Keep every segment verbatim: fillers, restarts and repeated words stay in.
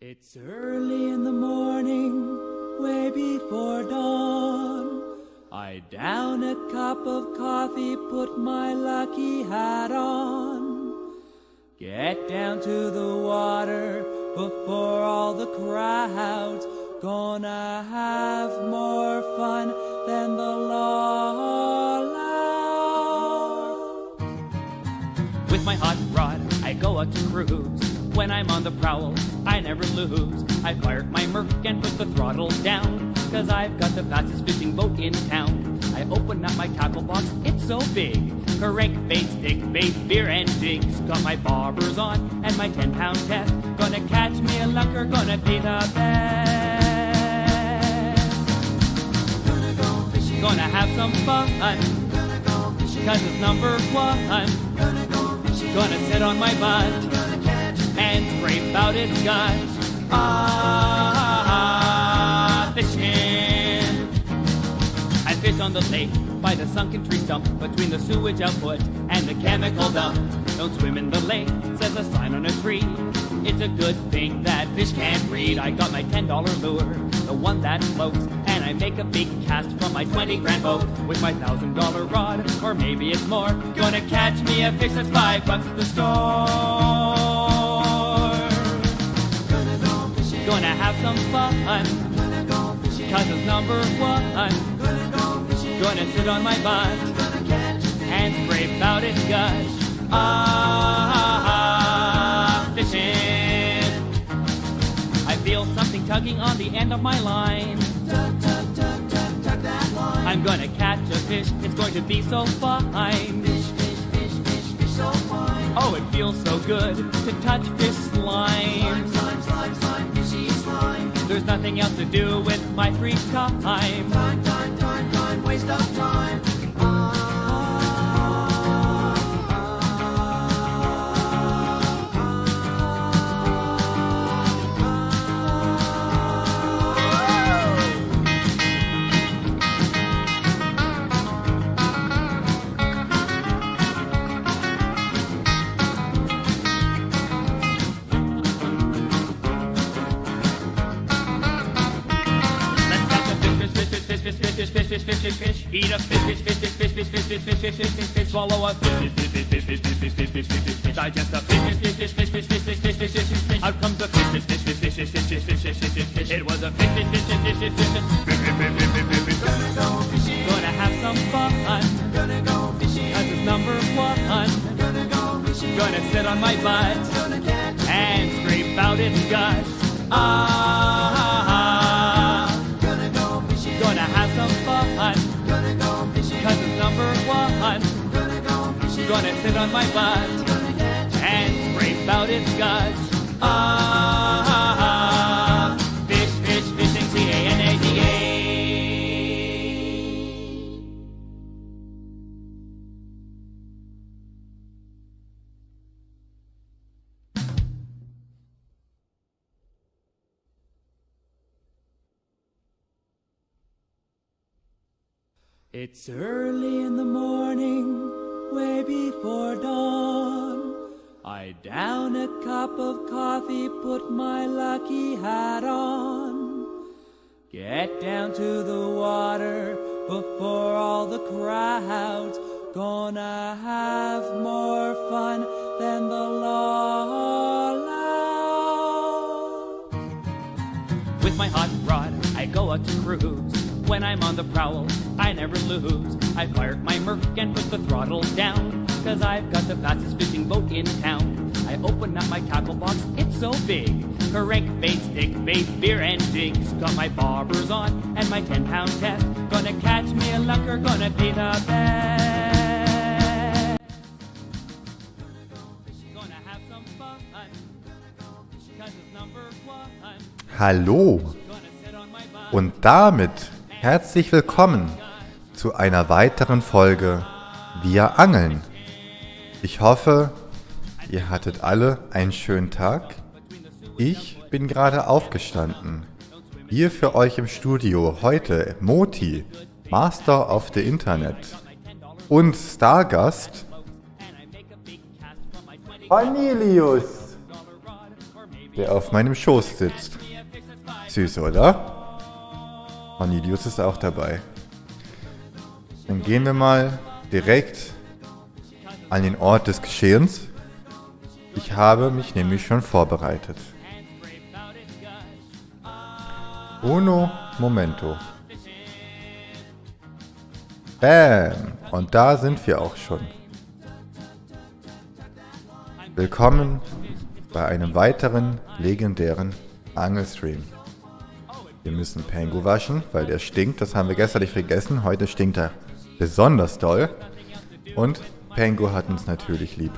It's early in the morning, way before dawn. I down a cup of coffee, put my lucky hat on. Get down to the water before all the crowds. Gonna have more fun than the law allows. With my hot rod, I go out to cruise. When I'm on the prowl, I never lose. I fired my Merc and put the throttle down, 'cause I've got the fastest fishing boat in town. I open up my tackle box, it's so big. Crank, bait, stick, bait, beer and jigs. Got my bobbers on and my ten pound test. Gonna catch me a lunker, gonna be the best. Gonna go fishing, gonna have some fun. Gonna go fishing, 'cause it's number one. Gonna go fishing, gonna sit on my butt and scrape out its guts. Ah, fishing. I fish on the lake by the sunken tree stump, between the sewage output and the chemical dump. Don't swim in the lake, says a sign on a tree. It's a good thing that fish can't read. I got my ten dollar lure, the one that floats, and I make a big cast from my twenty grand boat with my thousand dollar rod, or maybe it's more. Gonna catch me a fish that's five bucks at the store. Gonna have some fun, gonna go fishing, 'cause it's number one. Gonna go fishing, gonna sit on my butt, gonna catch and scrape out its guts. Ah, fishing. I feel something tugging on the end of my line. Tug, tug, tug, tug, tug that line. I'm gonna catch a fish, it's going to be so fine. Fish, fish, fish, fish, fish, so fine. Oh, it feels so good to touch fish slime. Slime, slime, slime, slime, fishy slime. There's nothing else to do with my free time. Time, time, time, time, waste of time. Fish, fish, fish, fish, fish, eat a fish, fish, fish, fish, fish, fish, fish, fish, fish, fish, fish, fish, swallow a fish, fish, fish, fish, fish, fish, fish, fish, fish, fish, fish, fish, digest a fish, fish, fish, fish, fish, fish, fish, fish, fish, fish, fish, fish, out comes a fish, fish, fish, fish, fish, fish, fish, fish, fish, fish, fish, fish, it was a fish, fish, fish, fish, fish, fish, fish, fish, fish, gonna go fishing, gonna have some fun, gonna go fishing, 'cause it's number one, gonna go fishing, gonna sit on my butt, gonna catch and scrape out its guts. Ah, gonna go fishing, gonna have some fun, gonna go fishing, 'cause it's number one. Gonna go fishing, gonna sit on my butt, gonna catch and scrape out its guts. Ah, fish, fish, fishing, C A N A D A. It's early in the morning, way before dawn. I down a cup of coffee, put my lucky hat on. Get down to the water before all the crowds. Gonna have more fun than the law allows. With my hot rod, I go out to cruise. When I'm on the prowl, I never lose. I fired my Merc and put the throttle down, 'cause I've got the fastest fishing boat in town. I open up my tackle box, it's so big. Crank, bait, stick, bait, beer and jigs. Got my bobbers on and my ten pound test. Gonna catch me a lunker, gonna be the best. Gonna have some fun, 'cause it's number one. Hallo und damit herzlich willkommen zu einer weiteren Folge Wir angeln. Ich hoffe, ihr hattet alle einen schönen Tag. Ich bin gerade aufgestanden. Hier für euch im Studio heute Moti, Master of the Internet. Und Stargast Cornelius. der auf meinem Schoß sitzt. Süß, oder? Cornelius ist auch dabei. Dann gehen wir mal direkt an den Ort des Geschehens. Ich habe mich nämlich schon vorbereitet. Uno momento. Bam! Und da sind wir auch schon. Willkommen bei einem weiteren legendären Angelstream. Wir müssen Pengu waschen, weil der stinkt. Das haben wir gestern nicht vergessen. Heute stinkt er besonders doll. Und Pengu hat uns natürlich lieb.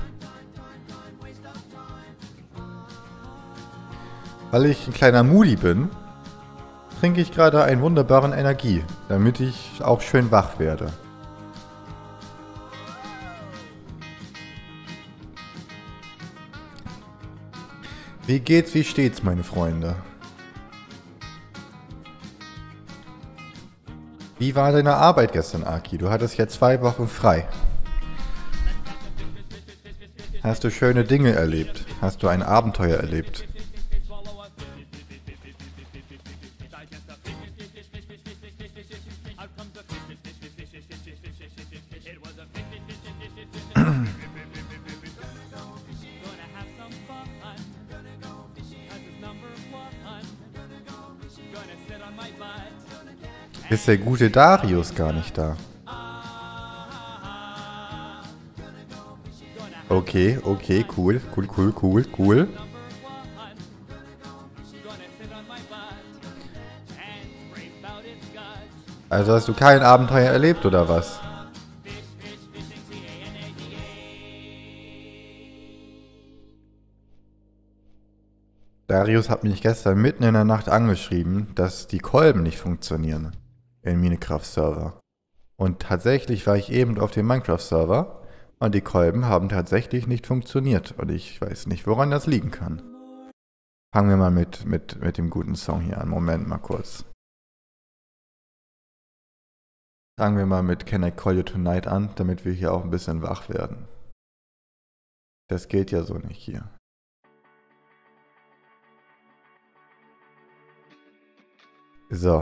Weil ich ein kleiner Muli bin, trinke ich gerade einen wunderbaren Energie, damit ich auch schön wach werde. Wie geht's, wie steht's, meine Freunde? Wie war deine Arbeit gestern, Aki? Du hattest ja zwei Wochen frei. Hast du schöne Dinge erlebt? Hast du ein Abenteuer erlebt? Ist der gute Darius gar nicht da? Okay, okay, cool, cool, cool, cool, cool. Also hast du kein Abenteuer erlebt, oder was? Darius hat mich gestern mitten in der Nacht angeschrieben, dass die Kolben nicht funktionieren im Minecraft-Server. Und tatsächlich war ich eben auf dem Minecraft-Server und die Kolben haben tatsächlich nicht funktioniert. Und ich weiß nicht, woran das liegen kann. Fangen wir mal mit, mit, mit dem guten Song hier an. Moment mal kurz. Fangen wir mal mit Can I Call You Tonight an, damit wir hier auch ein bisschen wach werden. Das geht ja so nicht hier. So.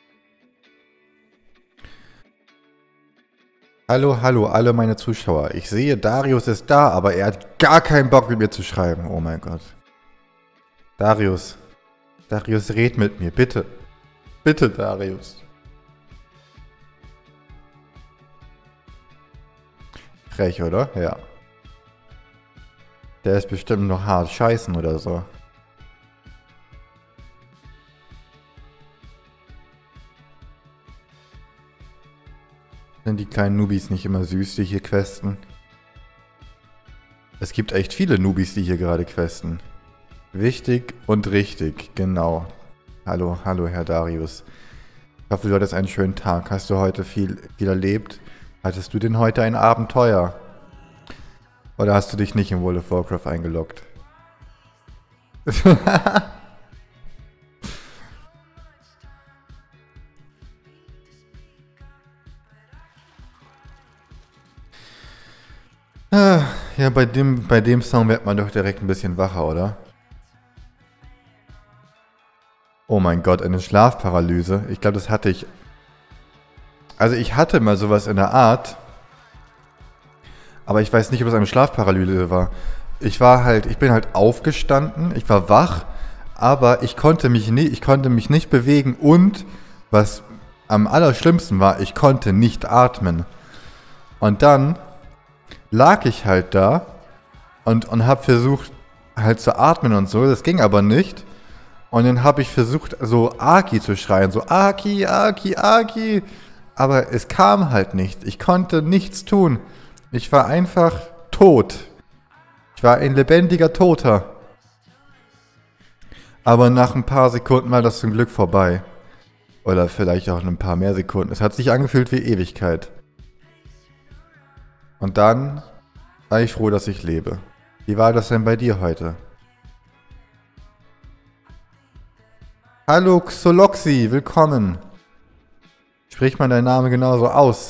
Hallo, hallo, alle meine Zuschauer. Ich sehe, Darius ist da, aber er hat gar keinen Bock mit mir zu schreiben. Oh mein Gott. Darius. Darius, red mit mir, bitte. Bitte, Darius. Frech, oder? Ja. Der ist bestimmt noch hart scheißen oder so. Sind die kleinen Nubis nicht immer süß, die hier questen? Es gibt echt viele Nubis, die hier gerade questen. Wichtig und richtig, genau. Hallo, hallo Herr Darius. Ich hoffe, du hattest einen schönen Tag. Hast du heute viel, viel erlebt? Hattest du denn heute ein Abenteuer? Oder hast du dich nicht in World of Warcraft eingeloggt? Ja, bei dem, bei dem Song wird man doch direkt ein bisschen wacher, oder? Oh mein Gott, eine Schlafparalyse. Ich glaube, das hatte ich... Also ich hatte mal sowas in der Art, aber ich weiß nicht, ob es eine Schlafparalyse war. Ich war halt, ich bin halt aufgestanden, ich war wach, aber ich konnte mich nie, ich konnte mich nicht bewegen und, was am allerschlimmsten war, ich konnte nicht atmen. Und dann lag ich halt da und, und habe versucht halt zu atmen und so, das ging aber nicht. Und dann habe ich versucht, so Aki zu schreien, so Aki, Aki, Aki. Aber es kam halt nicht. Ich konnte nichts tun. Ich war einfach tot. Ich war ein lebendiger Toter. Aber nach ein paar Sekunden war das zum Glück vorbei. Oder vielleicht auch ein paar mehr Sekunden. Es hat sich angefühlt wie Ewigkeit. Und dann war ich froh, dass ich lebe. Wie war das denn bei dir heute? Hallo Xoloxi, willkommen. Spricht man deinen Namen genauso aus?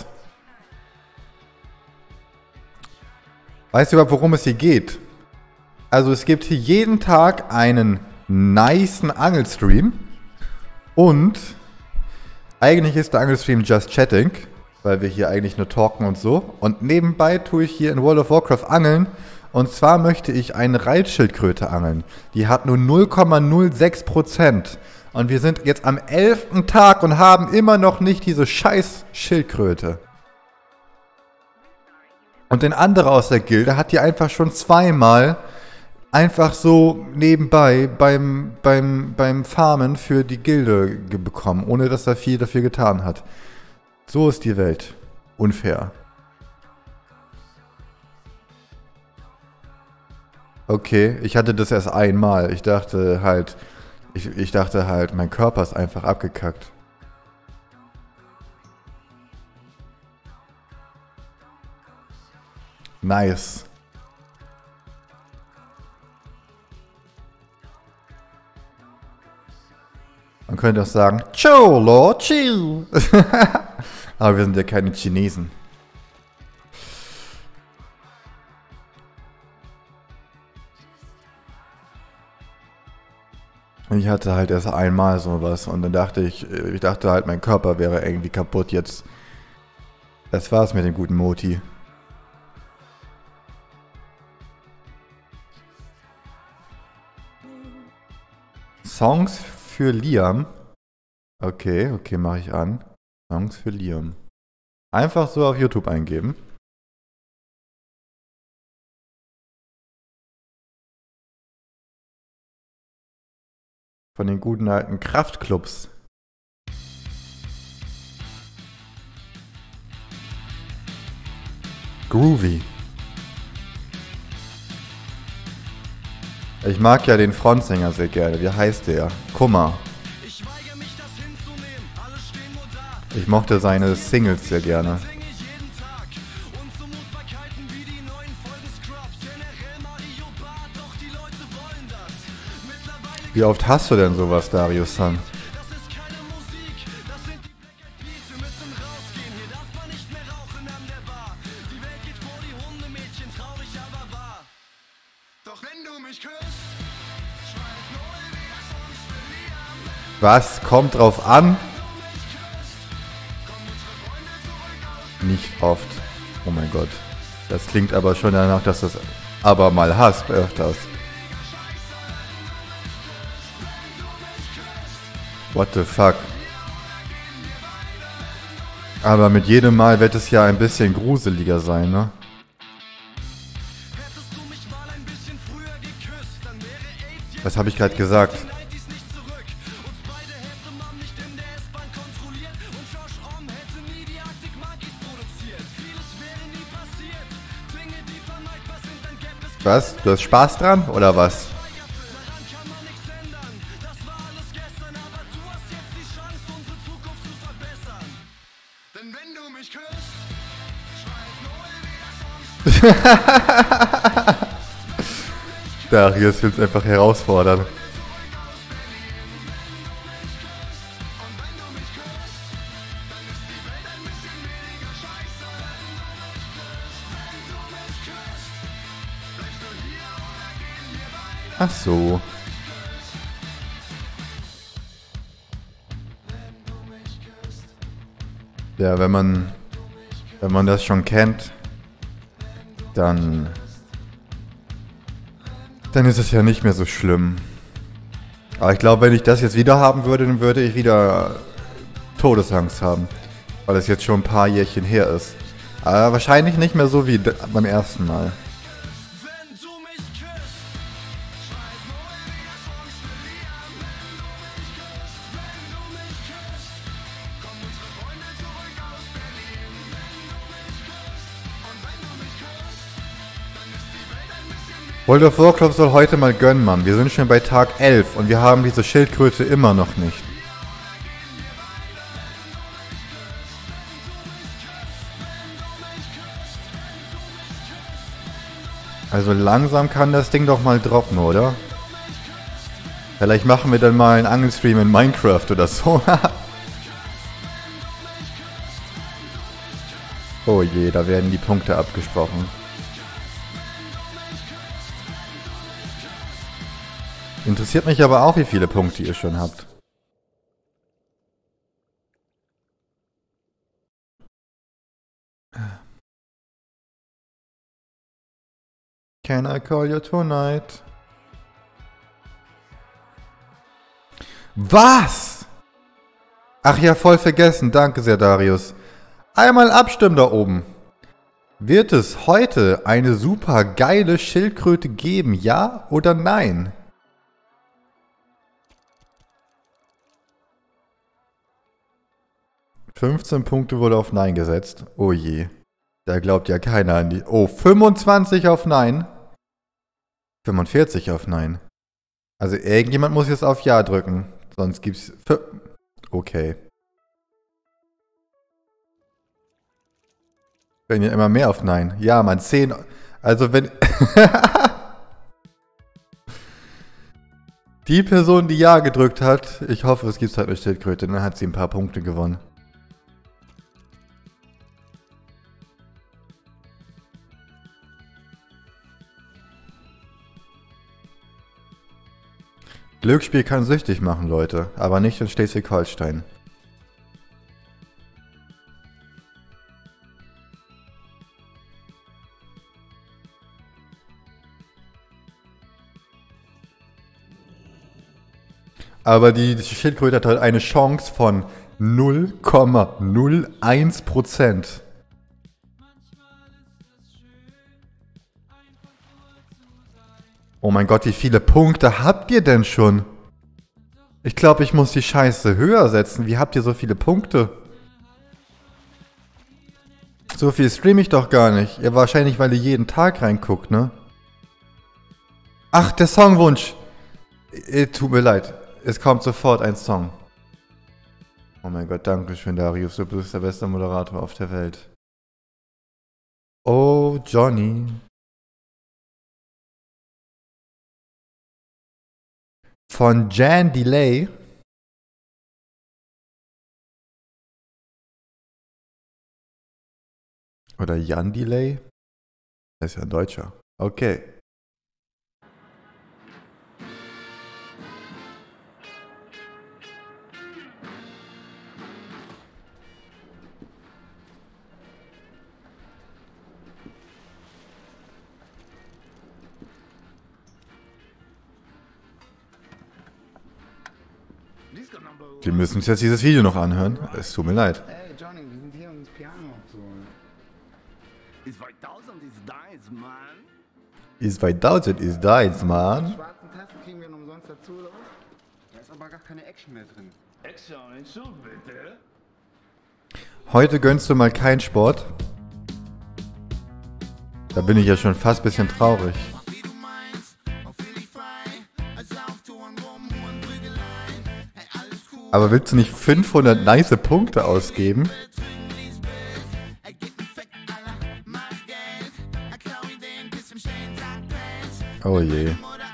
Weißt du überhaupt, worum es hier geht? Also es gibt hier jeden Tag einen nicen Angelstream. Und eigentlich ist der Angelstream just chatting, weil wir hier eigentlich nur talken und so. Und nebenbei tue ich hier in World of Warcraft angeln. Und zwar möchte ich eine Reitschildkröte angeln. Die hat nur null Komma null sechs Prozent. Und wir sind jetzt am elften Tag und haben immer noch nicht diese scheiß Schildkröte. Und ein anderer aus der Gilde hat die einfach schon zweimal einfach so nebenbei beim, beim, beim Farmen für die Gilde bekommen, ohne dass er viel dafür getan hat. So ist die Welt. Unfair. Okay, ich hatte das erst einmal. Ich dachte halt, ich, ich dachte halt, mein Körper ist einfach abgekackt. Nice. Man könnte auch sagen, Cholo, chill. Aber wir sind ja keine Chinesen. Ich hatte halt erst einmal sowas und dann dachte ich, ich dachte halt, mein Körper wäre irgendwie kaputt jetzt. Das war's mit dem guten Moti. Songs für Liam. Okay, okay, mache ich an. Songs für Liam. Einfach so auf YouTube eingeben. Von den guten alten Kraftclubs. Groovy. Ich mag ja den Frontsänger sehr gerne. Wie heißt der? Kummer. Ich mochte seine Singles sehr gerne. Wie oft hast du denn sowas, Darius-san? Was? Kommt drauf an? Nicht oft. Oh mein Gott. Das klingt aber schon danach, dass du es aber mal hast, öfters. What the fuck? Aber mit jedem Mal wird es ja ein bisschen gruseliger sein, ne? Was habe ich gerade gesagt? Was? Du hast Spaß dran, oder was? Darius will es einfach herausfordern. Ach so. Ja, wenn man wenn man das schon kennt, dann dann ist es ja nicht mehr so schlimm. Aber ich glaube, wenn ich das jetzt wieder haben würde, dann würde ich wieder Todesangst haben, weil es jetzt schon ein paar Jährchen her ist. Aber wahrscheinlich nicht mehr so wie beim ersten Mal. World of Warcraft soll heute mal gönnen, Mann. Wir sind schon bei Tag elf und wir haben diese Schildkröte immer noch nicht. Also langsam kann das Ding doch mal droppen, oder? Vielleicht machen wir dann mal einen Angelstream in Minecraft oder so. Oh je, da werden die Punkte abgesprochen. Interessiert mich aber auch, wie viele Punkte ihr schon habt. Can I call you tonight? Was? Ach ja, voll vergessen. Danke sehr, Darius. Einmal abstimmen da oben. Wird es heute eine super geile Schildkröte geben, ja oder nein? fünfzehn Punkte wurde auf Nein gesetzt. Oh je. Da glaubt ja keiner an die... Oh, fünfundzwanzig auf Nein. fünfundvierzig auf Nein. Also irgendjemand muss jetzt auf Ja drücken. Sonst gibt's... Okay. Wenn ja immer mehr auf Nein. Ja, man, zehn... Also wenn... Die Person, die Ja gedrückt hat, ich hoffe, es gibt halt eine Schildkröte, dann hat sie ein paar Punkte gewonnen. Glücksspiel kann süchtig machen, Leute, aber nicht in Schleswig-Holstein. Aber die Schildkröte hat halt eine Chance von null Komma null eins Prozent. Oh mein Gott, wie viele Punkte habt ihr denn schon? Ich glaube, ich muss die Scheiße höher setzen. Wie habt ihr so viele Punkte? So viel streame ich doch gar nicht. Ja, wahrscheinlich, weil ihr jeden Tag reinguckt, ne? Ach, der Songwunsch. Äh, tut mir leid. Es kommt sofort ein Song. Oh mein Gott, danke schön, Darius. Du bist der beste Moderator auf der Welt. Oh, Johnny. Von Jan Delay. Oder Jan Delay? Das ist ja ein Deutscher. Okay. Wir müssen uns jetzt dieses Video noch anhören. Es tut mir leid. Hey Johnny, wir sind hier, um das Piano abzuholen. Is zweitausend is dice, man. Is zweitausend is dice, man. Die schwarzen Tasten kriegen wir noch umsonst dazu, oder was? Da ist aber gar keine Action mehr drin. Action, schon bitte. Heute gönnst du mal keinen Sport. Da bin ich ja schon fast ein bisschen traurig. Aber willst du nicht fünfhundert nice Punkte ausgeben? Oh je.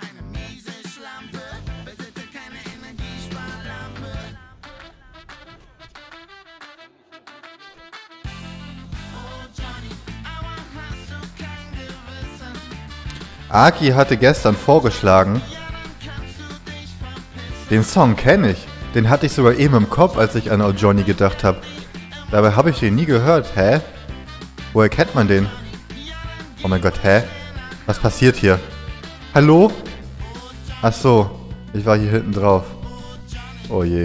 Aki hatte gestern vorgeschlagen, den Song kenne ich. Den hatte ich sogar eben im Kopf, als ich an Oh Johnny gedacht habe. Dabei habe ich den nie gehört. Hä? Woher kennt man den? Oh mein Gott, hä? Was passiert hier? Hallo? Ach so, ich war hier hinten drauf. Oh je.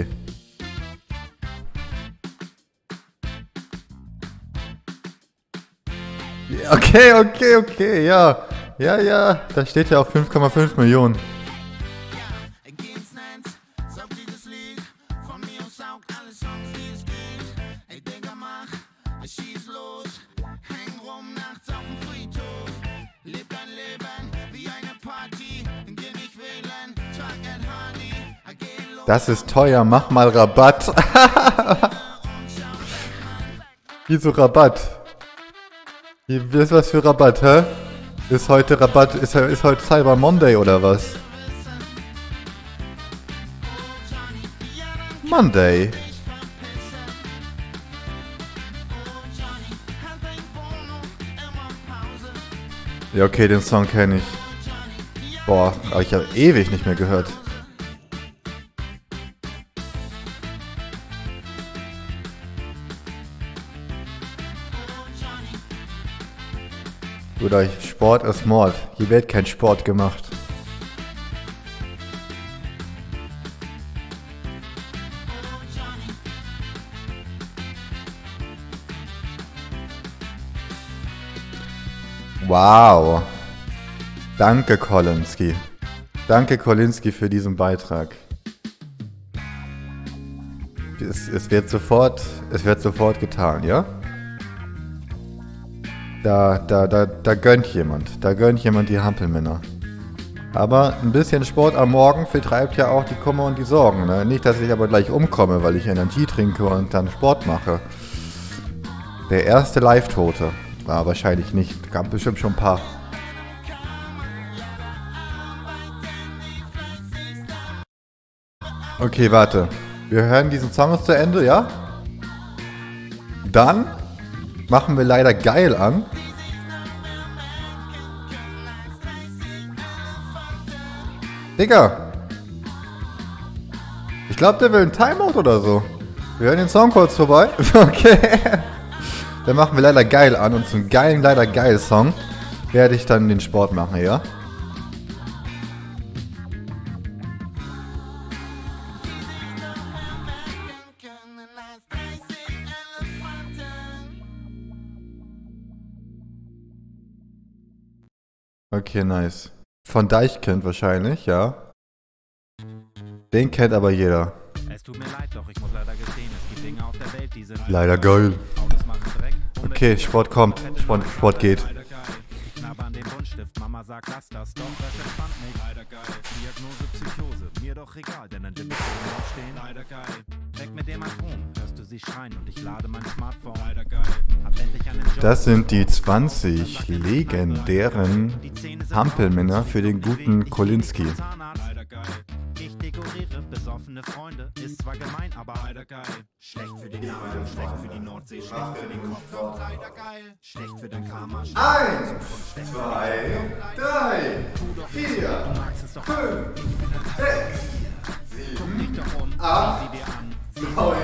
Okay, okay, okay, ja. Ja, ja, da steht ja auch fünf Komma fünf Millionen. Das ist teuer, mach mal Rabatt. Wieso Rabatt? Wie ist was für Rabatt, hä? Ist heute Rabatt, ist, ist heute Cyber Monday oder was? Monday. Ja, okay, den Song kenne ich. Boah, aber ich habe ewig nicht mehr gehört. Oder Sport ist Mord. Hier wird kein Sport gemacht. Wow. Danke, Kolinski. Danke, Kolinski, für diesen Beitrag. Es, es wird sofort, es wird sofort getan, ja? Da, da, da, da gönnt jemand. Da gönnt jemand die Hampelmänner. Aber ein bisschen Sport am Morgen vertreibt ja auch die Kummer und die Sorgen. Ne? Nicht, dass ich aber gleich umkomme, weil ich Energie trinke und dann Sport mache. Der erste Live-Tote war wahrscheinlich nicht. Gab bestimmt schon ein paar. Okay, warte. Wir hören diesen Song jetzt zu Ende, ja? Dann machen wir leider geil an. Digga. Ich glaube, der will ein Timeout oder so. Wir hören den Song kurz vorbei. Okay. Dann machen wir leider geil an und zum geilen, leider geil Song werde ich dann den Sport machen, ja? Okay, nice. Von Deichkind wahrscheinlich, ja. Den kennt aber jeder. Es tut mir leid, doch ich muss leider gestehen, es gibt Dinge auf der Welt, die sind leider geil. Autos machen Dreck. Okay, Sport kommt. Sport, Sport geht. Leider geil. Ich knabber an den Buntstift, Mama sagt, lass das doch, das entspannt mich. Leider geil. Diagnose Psychose, mir doch egal, denn dann will ich aufstehen. Leider geil. Weg mit dem Atom, hörst du sie schreien und ich lade mein Smartphone. Leider geil. Hab endlich einen Job. Das sind die zwanzig legendären Hampelmänner für den guten Kolinski. Leider geil. Ich dekoriere besoffene Freunde, ist zwar gemein, aber leider geil. Schlecht für den Namen, schlecht für die Nordsee, schlecht für den Kopf, leider geil. Schlecht für dein Karma, schlecht Eins, zwei, drei, vier, fünf, sechs, sieben, acht, neun,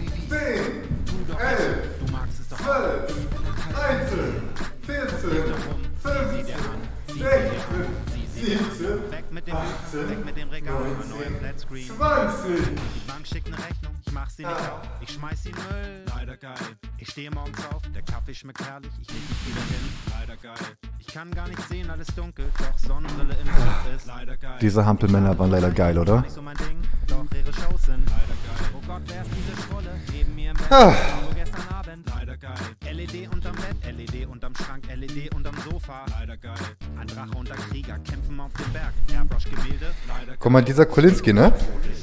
zehn, elf, zwölf, dreizehn, vierzehn, fünfzehn, sechzehn, siebzehn, weg mit dem weg mit dem Regal, ein neuer Flatscreen. zwanzig. Die Bank schickt eine Rechnung, ich mach sie nicht auf, ich schmeiß sie in Müll. Leider geil. Ich stehe morgens auf, der Kaffee schmeckt herrlich, ich leg mich wieder hin. Leider geil. Ich kann gar nicht sehen, alles dunkel, doch Sonnenbrille im Zug ist. Leider geil. Diese Hampelmänner waren leider geil, oder? Nicht so mein Ding, doch ihre Shows sind leider geil. Oh Gott, wer ist diese Schrulle? Neben mir im Bett, Ah. wo gestern Abend. Leider geil. L E D unterm Bett, L E D unterm Schrank, L E D unterm Sofa. Leider geil. Ein Drache und ein Krieger kämpfen auf dem Berg. Airbrush-Gemälde. Leider geil. Guck mal, dieser Kolinski, ne?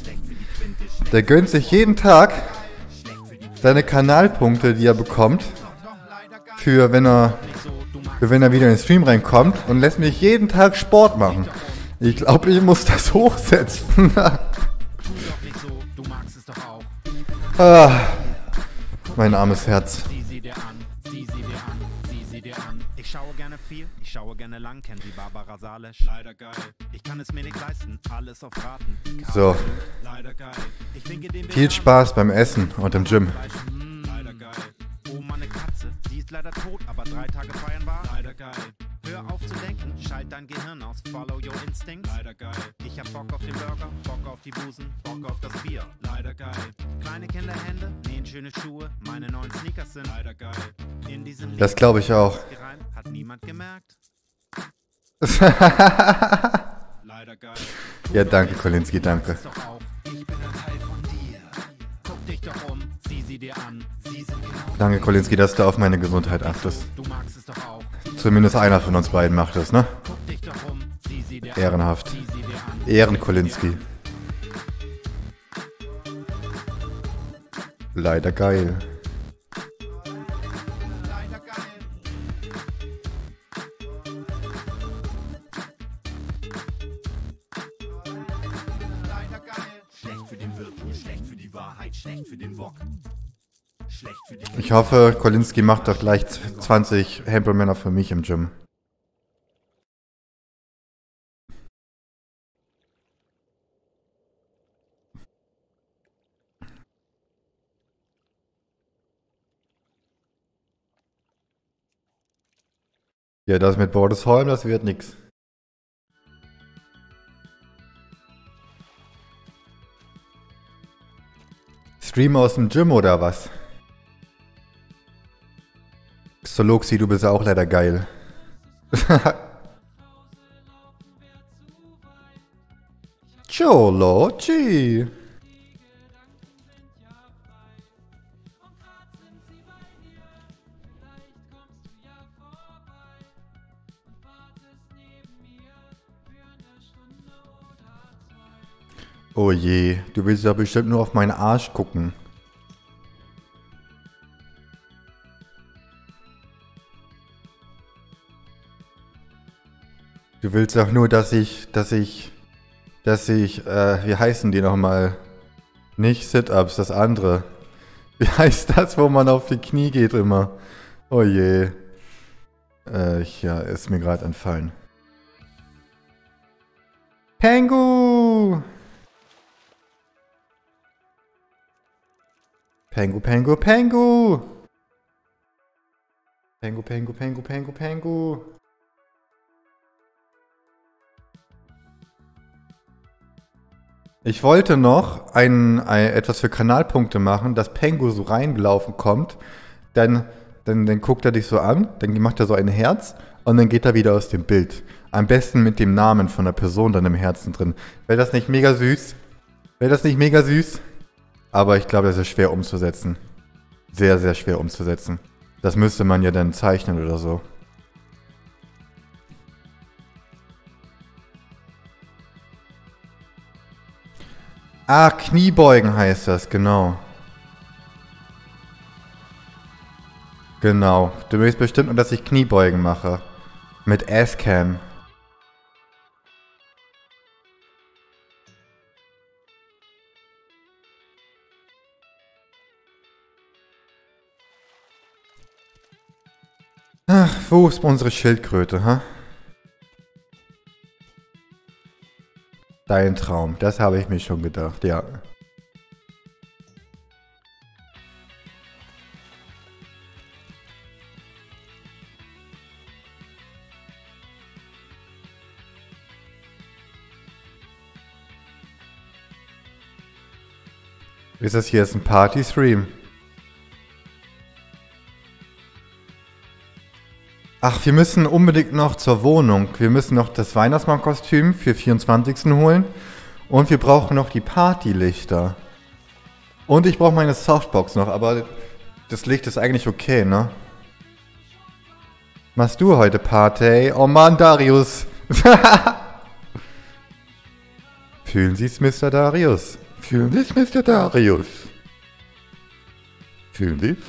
Der gönnt sich jeden Tag seine Kanalpunkte, die er bekommt, für wenn er, für wenn er wieder in den Stream reinkommt und lässt mich jeden Tag Sport machen. Ich glaube, ich muss das hochsetzen. Tu doch nicht so, du magst es doch auch. Ah, mein armes Herz. Sieh sie dir an, sieh sie dir an, sieh sie dir an. Ich schaue gerne viel, ich schaue gerne lang, kenn wie Barbara Salisch. Leider geil. Ich kann es mir nicht leisten, alles auf Raten. So, Leider geil. Ich winke dem viel Spaß beim Essen und im Gym. Hm, leider geil. Oh, meine Katze, sie ist leider tot, aber drei Tage feiern war. Leider geil. Hör auf zu denken, schalt dein Gehirn aus, follow your instinct. Leider geil. Ich hab Bock auf den Burger, Bock auf die Busen, Bock auf das Bier. Leider geil. Kleine Kinderhände, nähen schöne Schuhe, meine neuen Sneakers sind. Leider geil. In diesem Das glaube ich auch. gereimt, hat niemand gemerkt. Leider geil. Ja, danke, Kolinski, danke. Ist doch auch, ich bin ein Teil von dir. Guck dich doch um, sieh sie dir an, sie sind genau. Danke, Kolinski, dass du auf meine Gesundheit achtest. Du magst es doch auch. Zumindest einer von uns beiden macht es, ne? Guck dich doch um, sieh sie dir an, Ehrenhaft. sieh sie dir an. Ehren, Kolinski. Leider geil. Leider geil. Leider geil. Schlecht für den Wirt, schlecht für die Wahrheit, schlecht für den Wok. Schlecht für den Ich hoffe, Kolinski macht doch gleich zwanzig Hampelmänner für mich im Gym. Ja, das mit Bordesholm, das wird nix. Stream aus dem Gym oder was? Xoloxi, du bist auch leider geil. Cholochi. Oh je, du willst ja bestimmt nur auf meinen Arsch gucken. Du willst doch nur, dass ich, dass ich, dass ich, äh, wie heißen die nochmal? Nicht Sit-Ups, das andere. Wie heißt das, wo man auf die Knie geht immer? Oh je. Äh, ja, ist mir gerade entfallen. Pengu! Pengu, Pengu, Pengu! Pengu, Pengu, Pengu, Pengu, Pengu! Ich wollte noch ein, ein, etwas für Kanalpunkte machen, dass Pengu so reingelaufen kommt, dann, dann, dann guckt er dich so an, dann macht er so ein Herz und dann geht er wieder aus dem Bild. Am besten mit dem Namen von der Person dann im Herzen drin. Wäre das nicht mega süß? Wäre das nicht mega süß? Aber ich glaube, das ist schwer umzusetzen. Sehr, sehr schwer umzusetzen. Das müsste man ja dann zeichnen oder so. Ah, Kniebeugen heißt das, genau. Genau. Du willst bestimmt nur, dass ich Kniebeugen mache. Mit Asscam. Ach, wo ist unsere Schildkröte, ha? Dein Traum, das habe ich mir schon gedacht, ja. Ist das hier jetzt ein Party-Stream? Ach, wir müssen unbedingt noch zur Wohnung. Wir müssen noch das Weihnachtsmann-Kostüm für vierundzwanzigsten holen. Und wir brauchen noch die Partylichter. Und ich brauche meine Softbox noch, aber das Licht ist eigentlich okay, ne? Machst du heute Party? Oh Mann, Darius. Fühlen Sie's, Mister Darius? Fühlen Sie's, Mister Darius? Fühlen Sie's?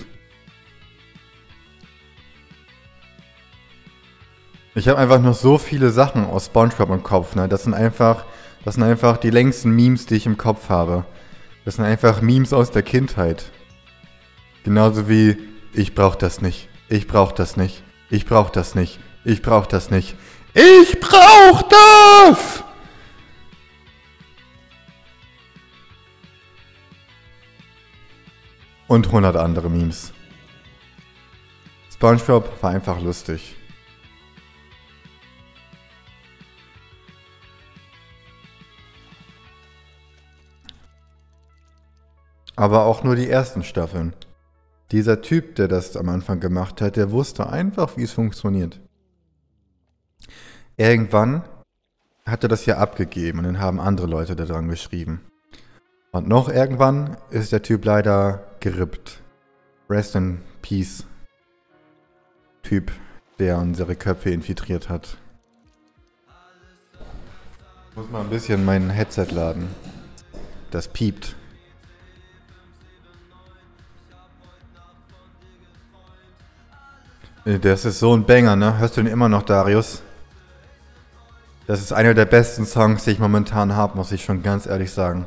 Ich habe einfach noch so viele Sachen aus SpongeBob im Kopf, ne? Das sind einfach, das sind einfach die längsten Memes, die ich im Kopf habe. Das sind einfach Memes aus der Kindheit. Genauso wie, ich brauch das nicht, ich brauch das nicht, ich brauch das nicht, ich brauch das nicht, ich brauch das! Und hundert andere Memes. SpongeBob war einfach lustig. Aber auch nur die ersten Staffeln. Dieser Typ, der das am Anfang gemacht hat, der wusste einfach, wie es funktioniert. Irgendwann hat er das ja abgegeben und dann haben andere Leute daran geschrieben. Und noch irgendwann ist der Typ leider gerippt. Rest in Peace. Typ, der unsere Köpfe infiltriert hat. Ich muss mal ein bisschen mein Headset laden. Das piept. Das ist so ein Banger, ne? Hörst du den immer noch, Darius? Das ist einer der besten Songs, die ich momentan habe, muss ich schon ganz ehrlich sagen.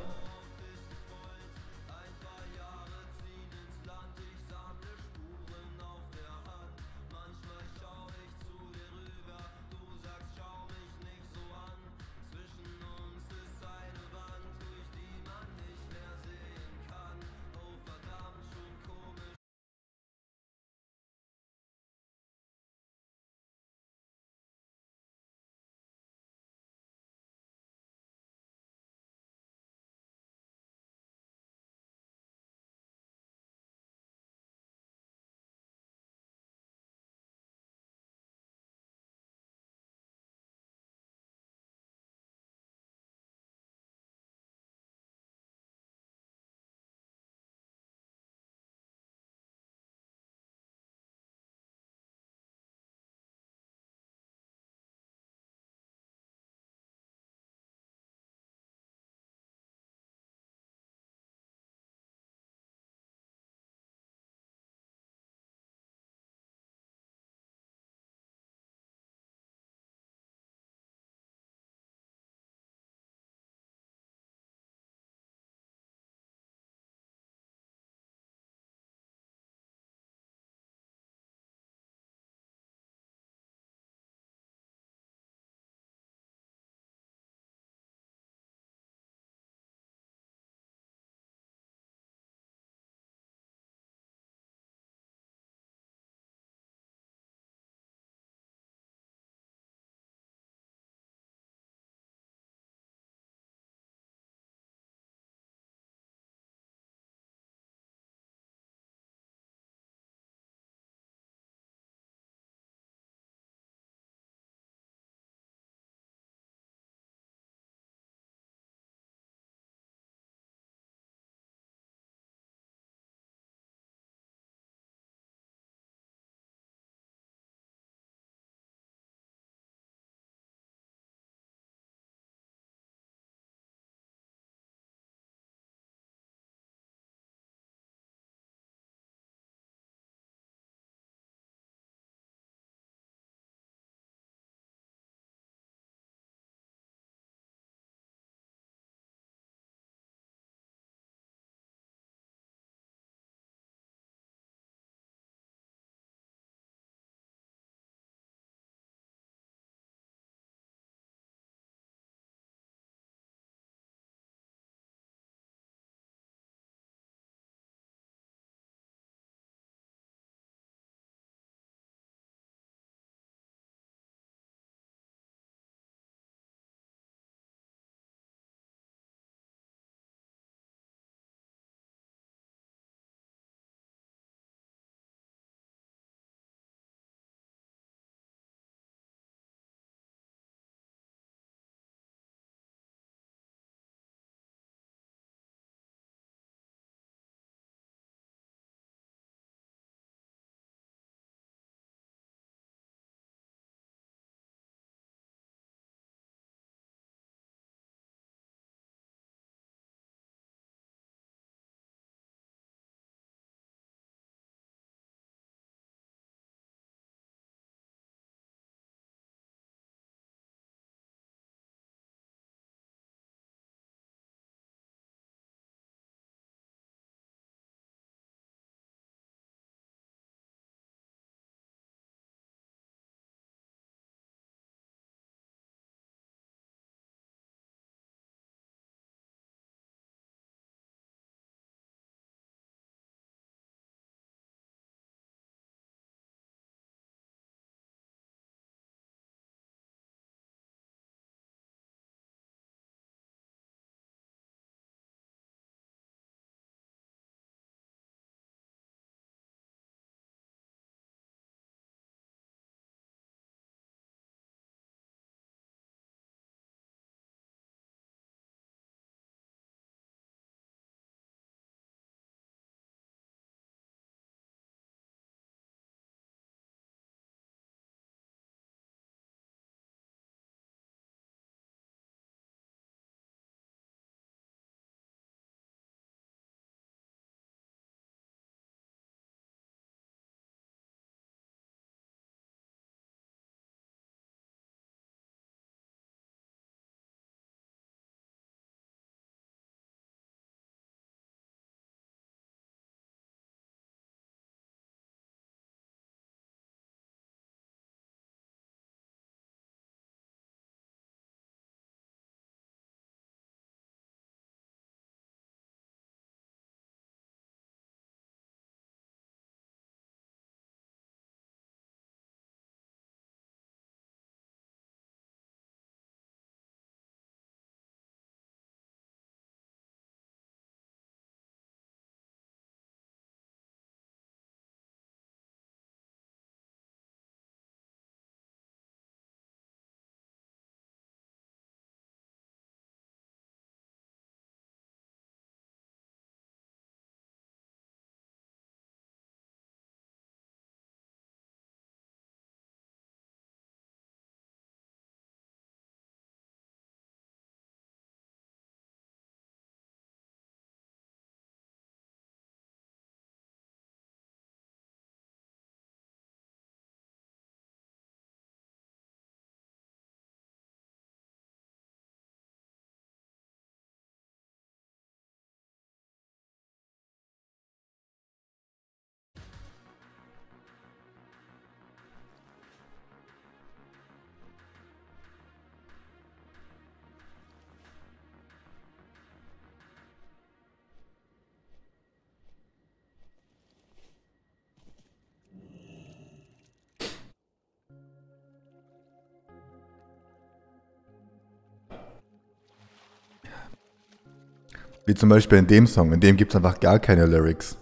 Wie zum Beispiel in dem Song, in dem gibt es einfach gar keine Lyrics.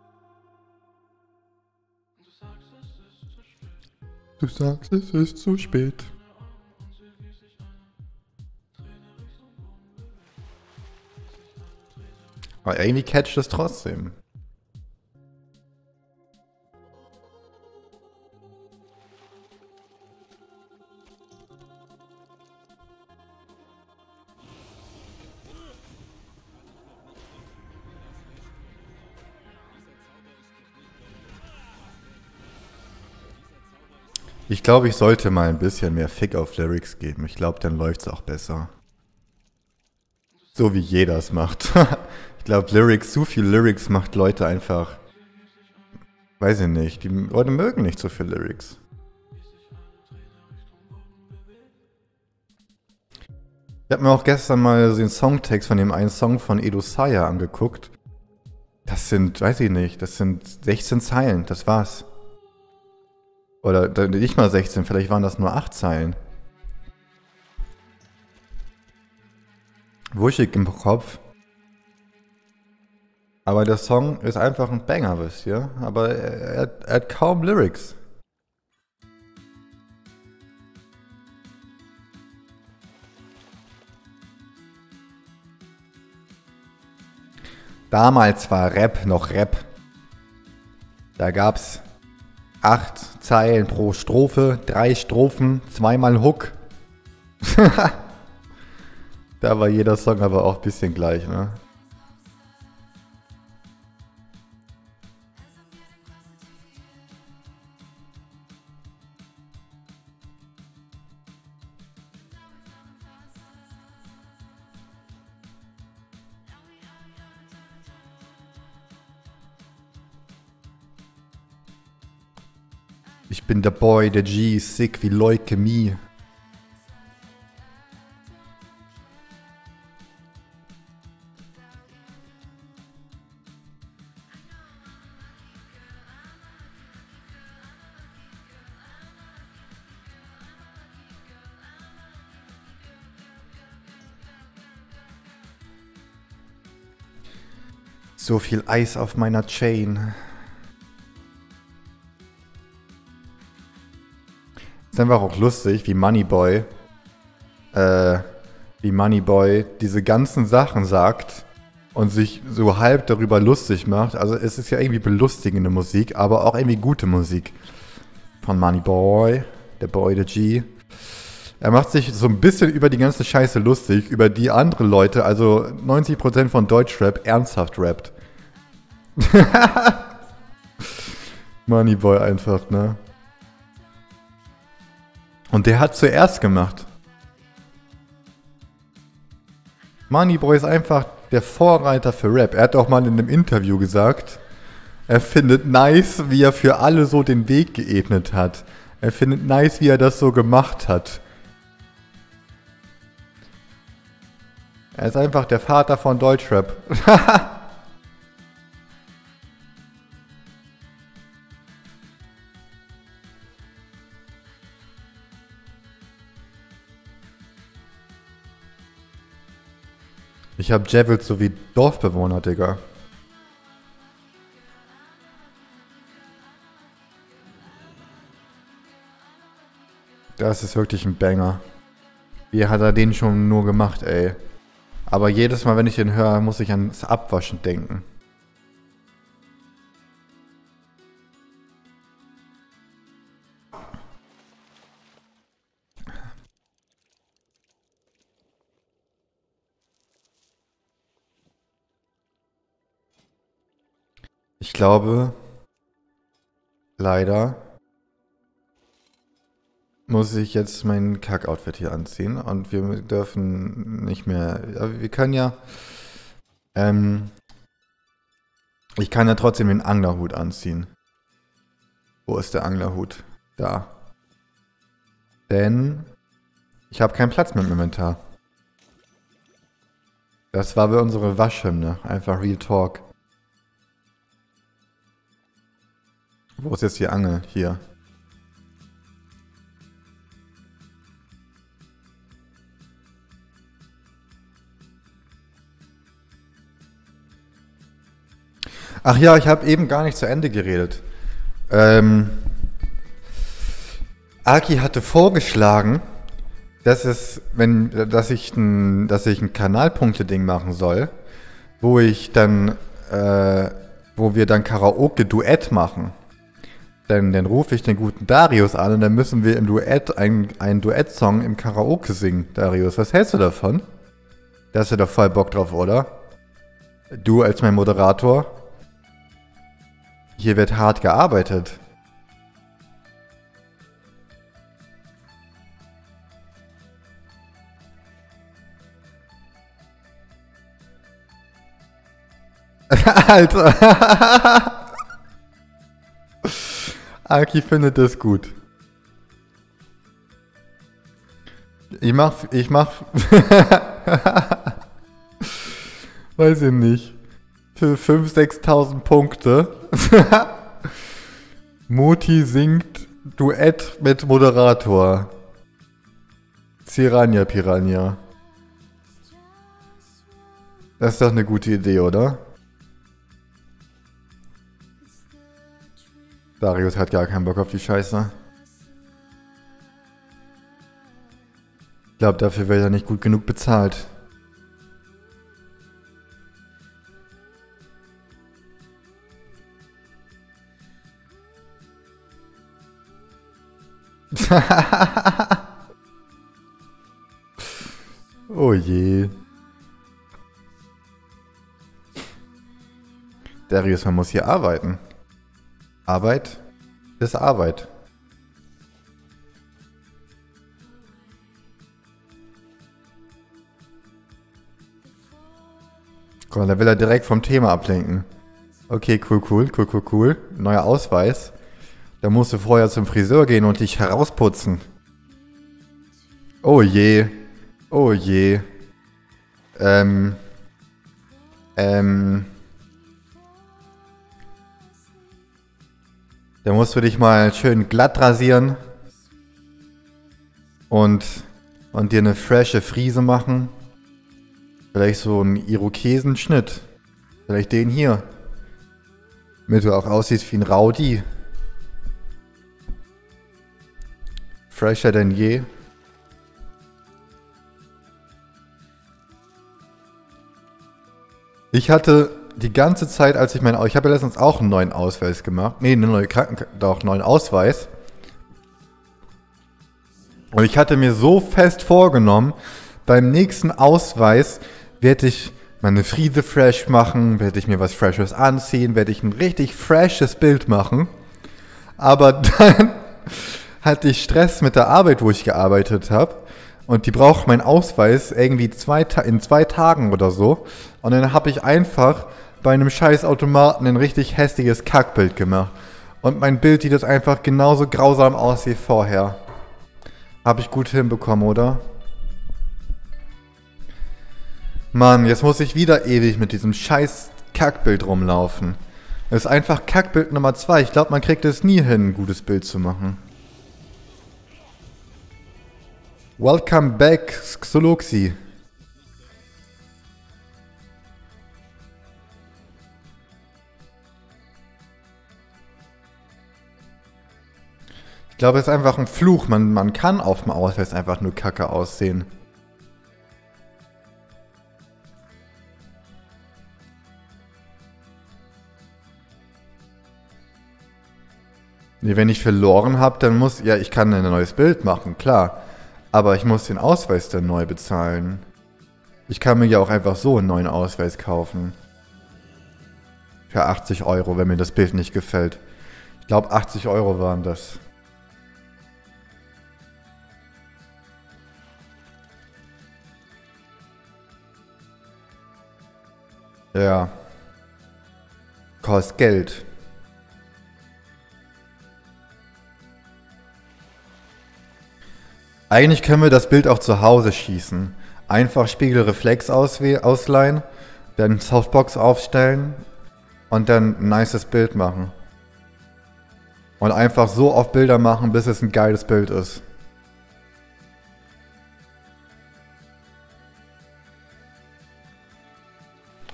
Du sagst, es ist zu spät. Aber irgendwie catcht es trotzdem. Ich glaube, ich sollte mal ein bisschen mehr Fick auf Lyrics geben. Ich glaube, dann läuft's auch besser. So wie jeder es macht. Ich glaube, Lyrics, zu viel Lyrics macht Leute einfach... Weiß ich nicht, die Leute mögen nicht so viel Lyrics. Ich habe mir auch gestern mal so den Songtext von dem einen Song von Edo Saya angeguckt. Das sind, weiß ich nicht, das sind sechzehn Zeilen, das war's. Oder nicht mal sechzehn, vielleicht waren das nur acht Zeilen. Wuschig im Kopf. Aber der Song ist einfach ein Banger, wisst ihr? Aber er, er, er hat kaum Lyrics. Damals war Rap noch Rap. Da gab's acht Zeilen pro Strophe, drei Strophen, zweimal Hook. Da war jeder Song aber auch ein bisschen gleich, ne? Ich bin der Boy, der G, sick wie Leukämie. So viel Eis auf meiner Chain. Ist einfach auch lustig, wie Moneyboy, äh, wie Moneyboy diese ganzen Sachen sagt und sich so halb darüber lustig macht. Also es ist ja irgendwie belustigende Musik, aber auch irgendwie gute Musik von Moneyboy, der Boy, der G. Er macht sich so ein bisschen über die ganze Scheiße lustig, über die andere Leute, also neunzig Prozent von Deutschrap, ernsthaft rappt. Moneyboy einfach, ne? Und der hat zuerst gemacht. Moneyboy ist einfach der Vorreiter für Rap. Er hat auch mal in einem Interview gesagt, er findet nice, wie er für alle so den Weg geebnet hat. Er findet nice, wie er das so gemacht hat. Er ist einfach der Vater von Deutschrap. Ich hab Javels so wie Dorfbewohner, Digga. Das ist wirklich ein Banger. Wie hat er den schon nur gemacht, ey? Aber jedes Mal, wenn ich den höre, muss ich ans Abwaschen denken. Ich glaube, leider muss ich jetzt mein Kack-Outfit hier anziehen und wir dürfen nicht mehr, ja, wir können ja, ähm, ich kann ja trotzdem den Anglerhut anziehen. Wo ist der Anglerhut? Da. Denn ich habe keinen Platz mehr im Inventar. Das war bei unsere Waschhymne, einfach Real Talk. Wo ist jetzt die Angel? Hier. Ach ja, ich habe eben gar nicht zu Ende geredet. Ähm, Aki hatte vorgeschlagen, dass es, wenn, dass ich ein, dass ich ein Kanalpunkte-Ding machen soll, wo ich dann, äh, wo wir dann Karaoke-Duett machen. Dann, dann rufe ich den guten Darius an und dann müssen wir im Duett einen, einen Duettsong im Karaoke singen. Darius, was hältst du davon? Da hast du doch voll Bock drauf, oder? Du als mein Moderator. Hier wird hart gearbeitet. Alter. Aki findet das gut. Ich mach, ich mach, weiß ich nicht, für fünftausend, sechstausend Punkte. Muti singt Duett mit Moderator. Piranha Piranha. Das ist doch eine gute Idee, oder? Darius hat gar keinen Bock auf die Scheiße. Ich glaube, dafür wird er nicht gut genug bezahlt. Oh je. Darius, man muss hier arbeiten. Arbeit ist Arbeit. Guck mal, da will er direkt vom Thema ablenken. Okay, cool, cool, cool, cool, cool. Neuer Ausweis. Da musst du vorher zum Friseur gehen und dich herausputzen. Oh je. Oh je. Ähm. Ähm. Da musst du dich mal schön glatt rasieren. Und, und dir eine frische Frise machen. Vielleicht so einen Irokesenschnitt. Vielleicht den hier. Damit du auch aussiehst wie ein Rowdy. Fresher denn je. Ich hatte die ganze Zeit, als ich mein... Ich habe ja letztens auch einen neuen Ausweis gemacht. Nee, einen neuen Kranken... Doch, einen neuen Ausweis. Und ich hatte mir so fest vorgenommen, beim nächsten Ausweis werde ich meine Frise fresh machen, werde ich mir was Freshes anziehen, werde ich ein richtig freshes Bild machen. Aber dann hatte ich Stress mit der Arbeit, wo ich gearbeitet habe. Und die braucht meinen Ausweis irgendwie zwei in zwei Tagen oder so. Und dann habe ich einfach bei einem scheiß Automaten ein richtig hässliches Kackbild gemacht. Und mein Bild sieht jetzt einfach genauso grausam aus wie vorher. Habe ich gut hinbekommen, oder? Mann, jetzt muss ich wieder ewig mit diesem scheiß Kackbild rumlaufen. Das ist einfach Kackbild Nummer zwei. Ich glaube, man kriegt es nie hin, ein gutes Bild zu machen. Welcome back, Xoloxi. Ich glaube, es ist einfach ein Fluch. Man, man kann auf dem Ausweis einfach nur kacke aussehen. Nee, wenn ich verloren habe, dann muss... Ja, ich kann ein neues Bild machen, klar. Aber ich muss den Ausweis dann neu bezahlen. Ich kann mir ja auch einfach so einen neuen Ausweis kaufen. Für achtzig Euro, wenn mir das Bild nicht gefällt. Ich glaube, achtzig Euro waren das. Ja. Kostet Geld. Eigentlich können wir das Bild auch zu Hause schießen. Einfach Spiegelreflex ausleihen, dann Softbox aufstellen und dann ein nices Bild machen. Und einfach so oft Bilder machen, bis es ein geiles Bild ist.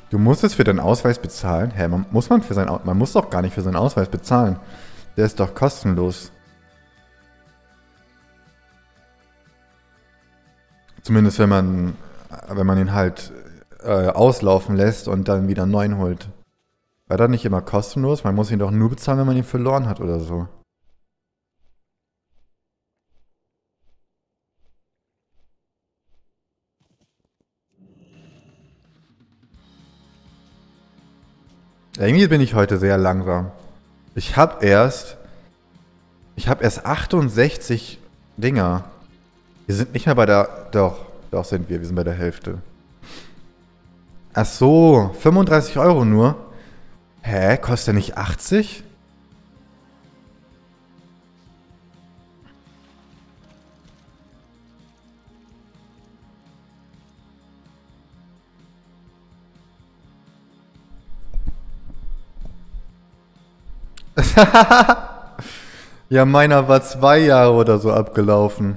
Du musstest für deinen Ausweis bezahlen? Hä, man, muss man für seinen Au- man muss doch gar nicht für seinen Ausweis bezahlen. Der ist doch kostenlos. Zumindest wenn man, wenn man ihn halt äh, auslaufen lässt und dann wieder einen neuen holt. War das nicht immer kostenlos? Man muss ihn doch nur bezahlen, wenn man ihn verloren hat oder so. Irgendwie bin ich heute sehr langsam. Ich hab erst... Ich hab erst achtundsechzig Dinger. Wir sind nicht mehr bei der... Doch, doch sind wir. Wir sind bei der Hälfte. Ach so, fünfunddreißig Euro nur? Hä? Kostet der nicht achtzig? Ja, meiner war zwei Jahre oder so abgelaufen.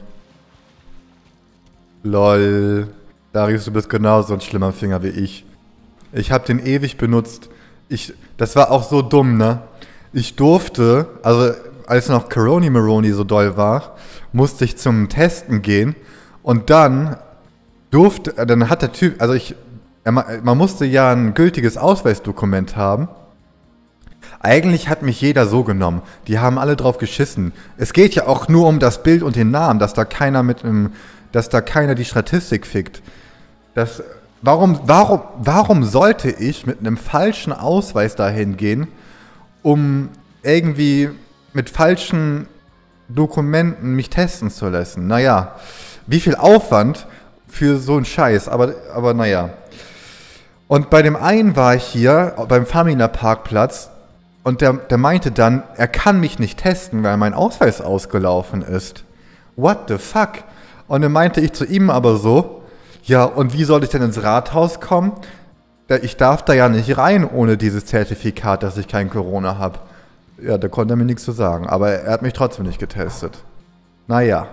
Lol. Darius, du bist genauso ein schlimmer Finger wie ich. Ich hab den ewig benutzt. Ich, das war auch so dumm, ne? Ich durfte, also als noch Coroni Maroni so doll war, musste ich zum Testen gehen. Und dann durfte, dann hat der Typ, also ich, man musste ja ein gültiges Ausweisdokument haben. Eigentlich hat mich jeder so genommen. Die haben alle drauf geschissen. Es geht ja auch nur um das Bild und den Namen, dass da keiner mit einem, dass da keiner die Statistik fickt. Das, warum, warum, warum sollte ich mit einem falschen Ausweis dahin gehen, um irgendwie mit falschen Dokumenten mich testen zu lassen? Naja, wie viel Aufwand für so einen Scheiß, aber, aber naja. Und bei dem einen war ich hier beim Famila Parkplatz. Und der, der meinte dann, er kann mich nicht testen, weil mein Ausweis ausgelaufen ist. What the fuck? Und dann meinte ich zu ihm aber so, ja, und wie soll ich denn ins Rathaus kommen? Ich darf da ja nicht rein ohne dieses Zertifikat, dass ich kein Corona habe. Ja, da konnte er mir nichts zu sagen, aber er hat mich trotzdem nicht getestet. Naja.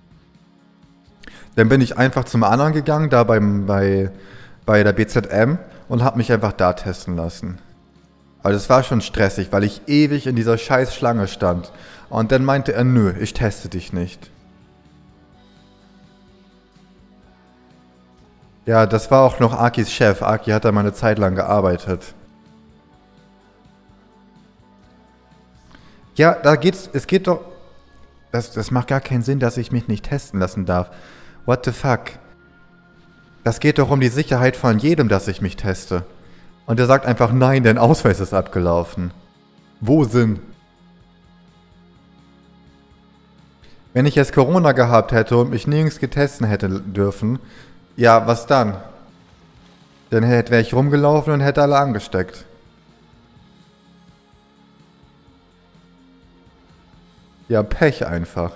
Dann bin ich einfach zum anderen gegangen, da beim, bei, bei der B Z M und habe mich einfach da testen lassen. Aber das war schon stressig, weil ich ewig in dieser scheiß Schlange stand. Und dann meinte er, nö, ich teste dich nicht. Ja, das war auch noch Akis Chef. Aki hat da mal eine Zeit lang gearbeitet. Ja, da geht's, es geht doch... Das, das macht gar keinen Sinn, dass ich mich nicht testen lassen darf. What the fuck? Das geht doch um die Sicherheit von jedem, dass ich mich teste. Und er sagt einfach, nein, dein Ausweis ist abgelaufen. Wo sind? Wenn ich jetzt Corona gehabt hätte und mich nirgends getestet hätte dürfen, ja, was dann? Dann wäre ich rumgelaufen und hätte alle angesteckt. Ja, Pech einfach.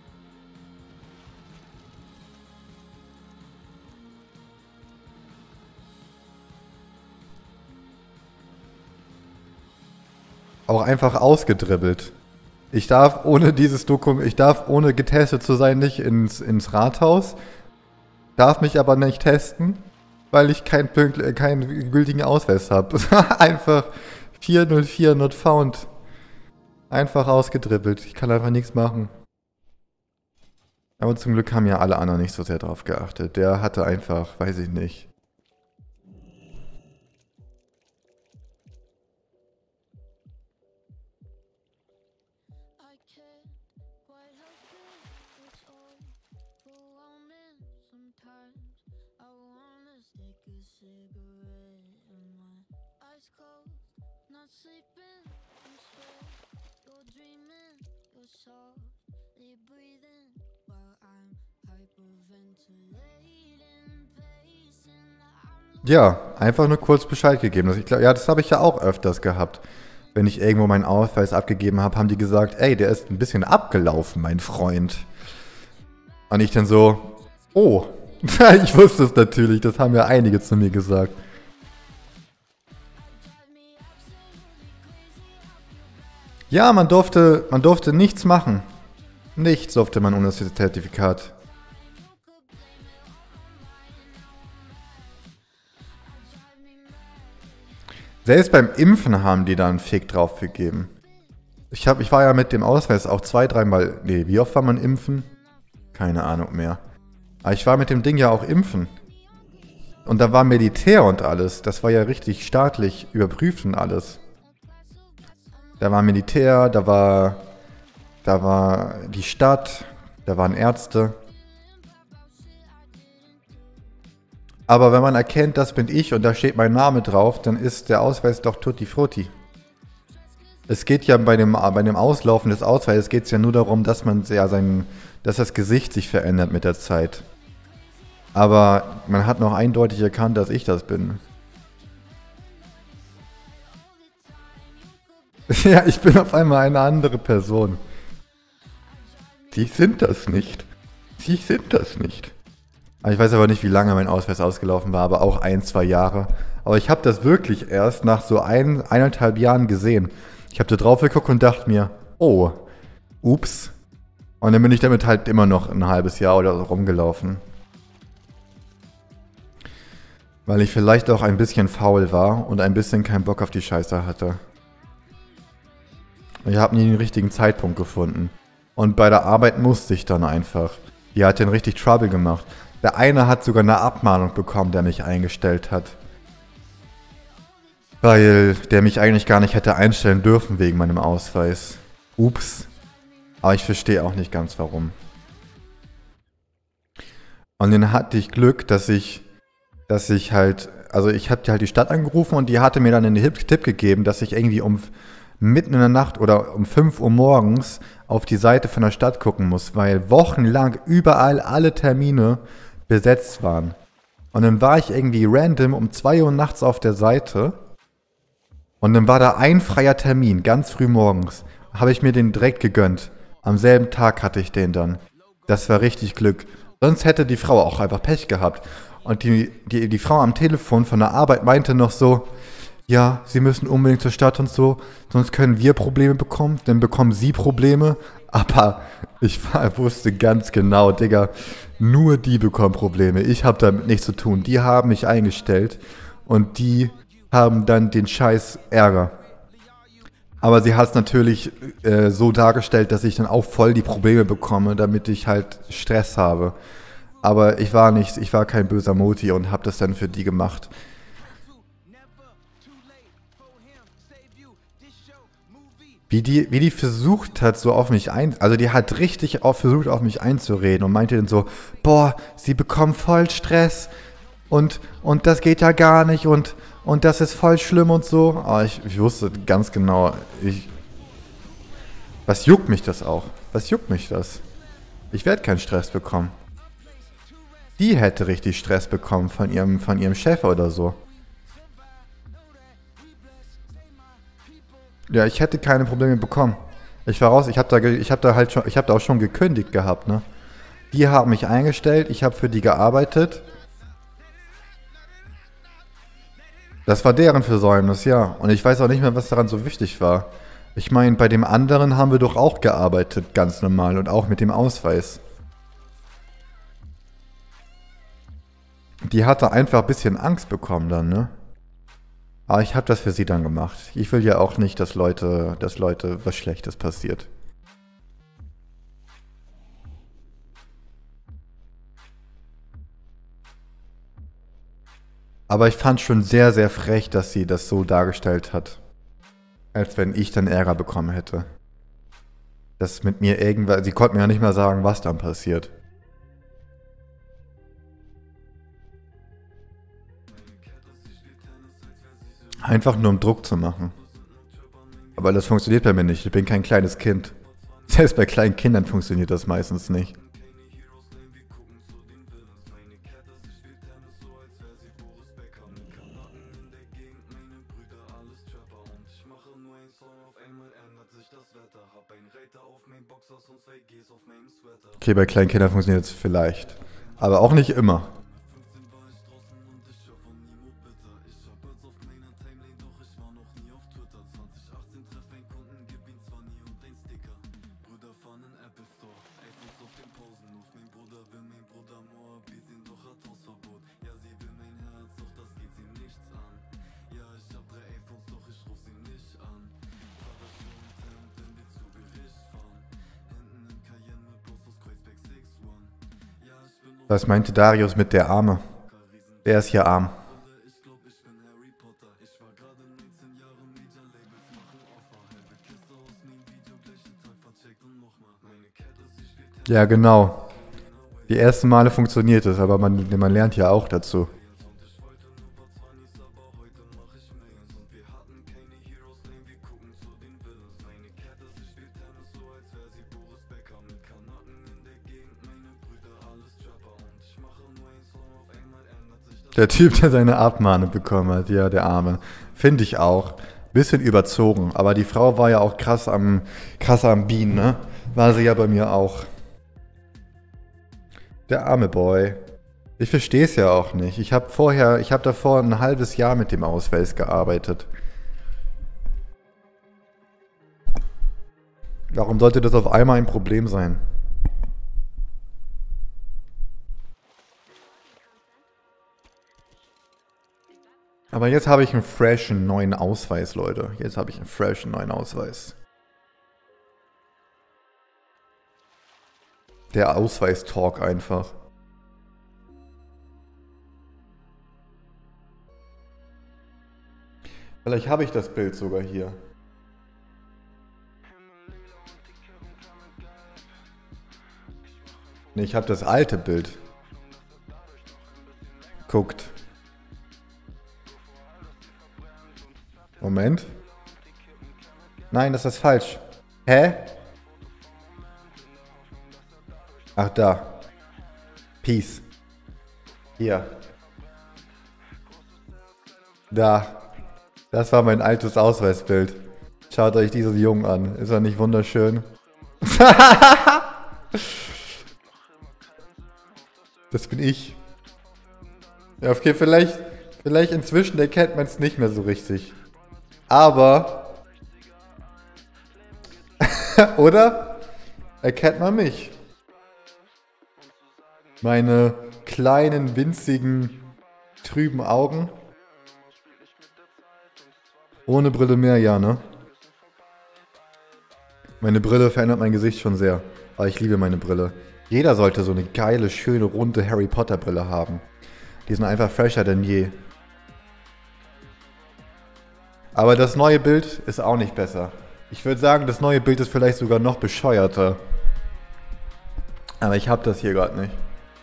Auch einfach ausgedribbelt. Ich darf ohne dieses Dokument, ich darf ohne getestet zu sein nicht ins, ins Rathaus, darf mich aber nicht testen, weil ich keinen kein gültigen Ausweis habe. Einfach vier null vier not found. Einfach ausgedribbelt. Ich kann einfach nichts machen. Aber zum Glück haben ja alle anderen nicht so sehr drauf geachtet. Der hatte einfach, weiß ich nicht. Ja, einfach nur kurz Bescheid gegeben. Ich glaub, ja, das habe ich ja auch öfters gehabt. Wenn ich irgendwo meinen Ausweis abgegeben habe, haben die gesagt, ey, der ist ein bisschen abgelaufen, mein Freund. Und ich dann so, oh, ich wusste es natürlich, das haben ja einige zu mir gesagt. Ja, man durfte, man durfte nichts machen. Nichts durfte man ohne das Zertifikat. Selbst beim Impfen haben die da einen Fick drauf gegeben. Ich, hab, ich war ja mit dem Ausweis auch zwei, dreimal... Nee, wie oft war man impfen? Keine Ahnung mehr. Aber ich war mit dem Ding ja auch impfen. Und da war Militär und alles. Das war ja richtig staatlich überprüft und alles. Da war Militär, da war... Da war die Stadt, da waren Ärzte. Aber wenn man erkennt, das bin ich und da steht mein Name drauf, dann ist der Ausweis doch tutti frutti. Es geht ja bei dem, bei dem Auslaufen des Ausweises geht es ja nur darum, dass man ja sein, dass das Gesicht sich verändert mit der Zeit. Aber man hat noch eindeutig erkannt, dass ich das bin. Ja, ich bin auf einmal eine andere Person. Sie sind das nicht. Sie sind das nicht. Ich weiß aber nicht, wie lange mein Ausweis ausgelaufen war, aber auch ein, zwei Jahre. Aber ich habe das wirklich erst nach so ein, eineinhalb Jahren gesehen. Ich habe da drauf geguckt und dachte mir, oh, ups. Und dann bin ich damit halt immer noch ein halbes Jahr oder so rumgelaufen. Weil ich vielleicht auch ein bisschen faul war und ein bisschen keinen Bock auf die Scheiße hatte. Ich habe nie den richtigen Zeitpunkt gefunden. Und bei der Arbeit musste ich dann einfach. Die hat den richtig Trouble gemacht. Der eine hat sogar eine Abmahnung bekommen, der mich eingestellt hat. Weil der mich eigentlich gar nicht hätte einstellen dürfen wegen meinem Ausweis. Ups. Aber ich verstehe auch nicht ganz warum. Und dann hatte ich Glück, dass ich, dass ich halt, also ich habe halt die Stadt angerufen und die hatte mir dann einen Tipp gegeben, dass ich irgendwie um mitten in der Nacht oder um fünf Uhr morgens auf die Seite von der Stadt gucken muss, weil wochenlang überall alle Termine besetzt waren. Und dann war ich irgendwie random um zwei Uhr nachts auf der Seite und dann war da ein freier Termin, ganz früh morgens. Habe ich mir den direkt gegönnt. Am selben Tag hatte ich den dann. Das war richtig Glück. Sonst hätte die Frau auch einfach Pech gehabt. Und die, die, die Frau am Telefon von der Arbeit meinte noch so, ja, Sie müssen unbedingt zur Stadt und so, sonst können wir Probleme bekommen, dann bekommen Sie Probleme. Aber ich war, wusste ganz genau, Digga, nur die bekommen Probleme. Ich habe damit nichts zu tun. Die haben mich eingestellt und die haben dann den Scheiß Ärger. Aber sie hat es natürlich äh, so dargestellt, dass ich dann auch voll die Probleme bekomme, damit ich halt Stress habe. Aber ich war nicht, ich war kein böser Moti und habe das dann für die gemacht. Wie die, wie die versucht hat, so auf mich ein... Also die hat richtig auch versucht, auf mich einzureden und meinte dann so, boah, sie bekommen voll Stress und, und das geht ja gar nicht und, und das ist voll schlimm und so. Aber ich, ich wusste ganz genau, ich... Was juckt mich das auch? Was juckt mich das? Ich werde keinen Stress bekommen. Die hätte richtig Stress bekommen von ihrem, von ihrem Chef oder so. Ja, ich hätte keine Probleme bekommen. Ich war raus, ich habe da, ich hab da halt schon, ich habe da auch schon gekündigt gehabt, ne? Die haben mich eingestellt, ich habe für die gearbeitet. Das war deren Versäumnis, ja. Und ich weiß auch nicht mehr, was daran so wichtig war. Ich meine, bei dem anderen haben wir doch auch gearbeitet, ganz normal und auch mit dem Ausweis. Die hatte einfach ein bisschen Angst bekommen dann, ne? Aber ich habe das für sie dann gemacht. Ich will ja auch nicht, dass Leute, dass Leute was Schlechtes passiert. Aber ich fand schon sehr, sehr frech, dass sie das so dargestellt hat. Als wenn ich dann Ärger bekommen hätte. Das mit mir irgendwas... Sie konnte mir ja nicht mal sagen, was dann passiert. Einfach nur um Druck zu machen. Aber das funktioniert bei mir nicht. Ich bin kein kleines Kind. Selbst bei kleinen Kindern funktioniert das meistens nicht. Okay, bei kleinen Kindern funktioniert es vielleicht. Aber auch nicht immer. Was meinte Darius mit der Arme? Wer ist hier arm? Ja, genau. Die ersten Male funktioniert es, aber man, man lernt ja auch dazu. Der Typ, der seine Abmahnung bekommen hat, ja, der Arme. Finde ich auch. Bisschen überzogen, aber die Frau war ja auch krass am, krass am Bienen, ne? War sie ja bei mir auch. Der arme Boy. Ich verstehe es ja auch nicht. Ich habe vorher, ich habe davor ein halbes Jahr mit dem Ausweis gearbeitet. Warum sollte das auf einmal ein Problem sein? Aber jetzt habe ich einen freshen neuen Ausweis, Leute. Jetzt habe ich einen freshen neuen Ausweis. Der Ausweis-Talk einfach. Vielleicht habe ich das Bild sogar hier. Nee, ich habe das alte Bild. Guckt. Moment. Nein, das ist falsch. Hä? Ach, da. Peace. Hier. Da. Das war mein altes Ausweisbild. Schaut euch diesen Jungen an. Ist er nicht wunderschön? Das bin ich. Ja, okay, vielleicht, vielleicht inzwischen erkennt man es nicht mehr so richtig. Aber, oder? Erkennt man mich? Meine kleinen, winzigen, trüben Augen. Ohne Brille mehr, ja, ne? Meine Brille verändert mein Gesicht schon sehr. Aber ich liebe meine Brille. Jeder sollte so eine geile, schöne, runde Harry Potter Brille haben. Die sind einfach fresher denn je. Aber das neue Bild ist auch nicht besser. Ich würde sagen, das neue Bild ist vielleicht sogar noch bescheuerter. Aber ich habe das hier gerade nicht.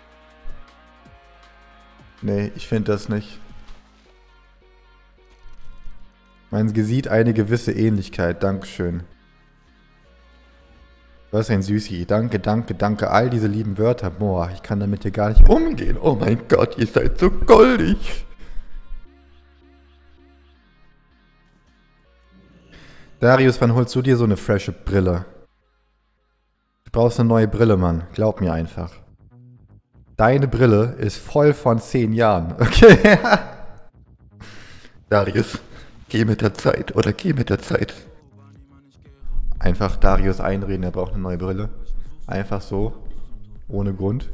Nee, ich finde das nicht. Man sieht eine gewisse Ähnlichkeit. Dankeschön. Was ein Süßi. Danke, danke, danke. All diese lieben Wörter. Boah, ich kann damit hier gar nicht umgehen. Oh mein Gott, ihr seid so goldig. Darius, wann holst du dir so eine frische Brille? Du brauchst eine neue Brille, Mann. Glaub mir einfach. Deine Brille ist voll von zehn Jahren. Okay? Darius, geh mit der Zeit oder geh mit der Zeit. Einfach Darius einreden, er braucht eine neue Brille. Einfach so. Ohne Grund.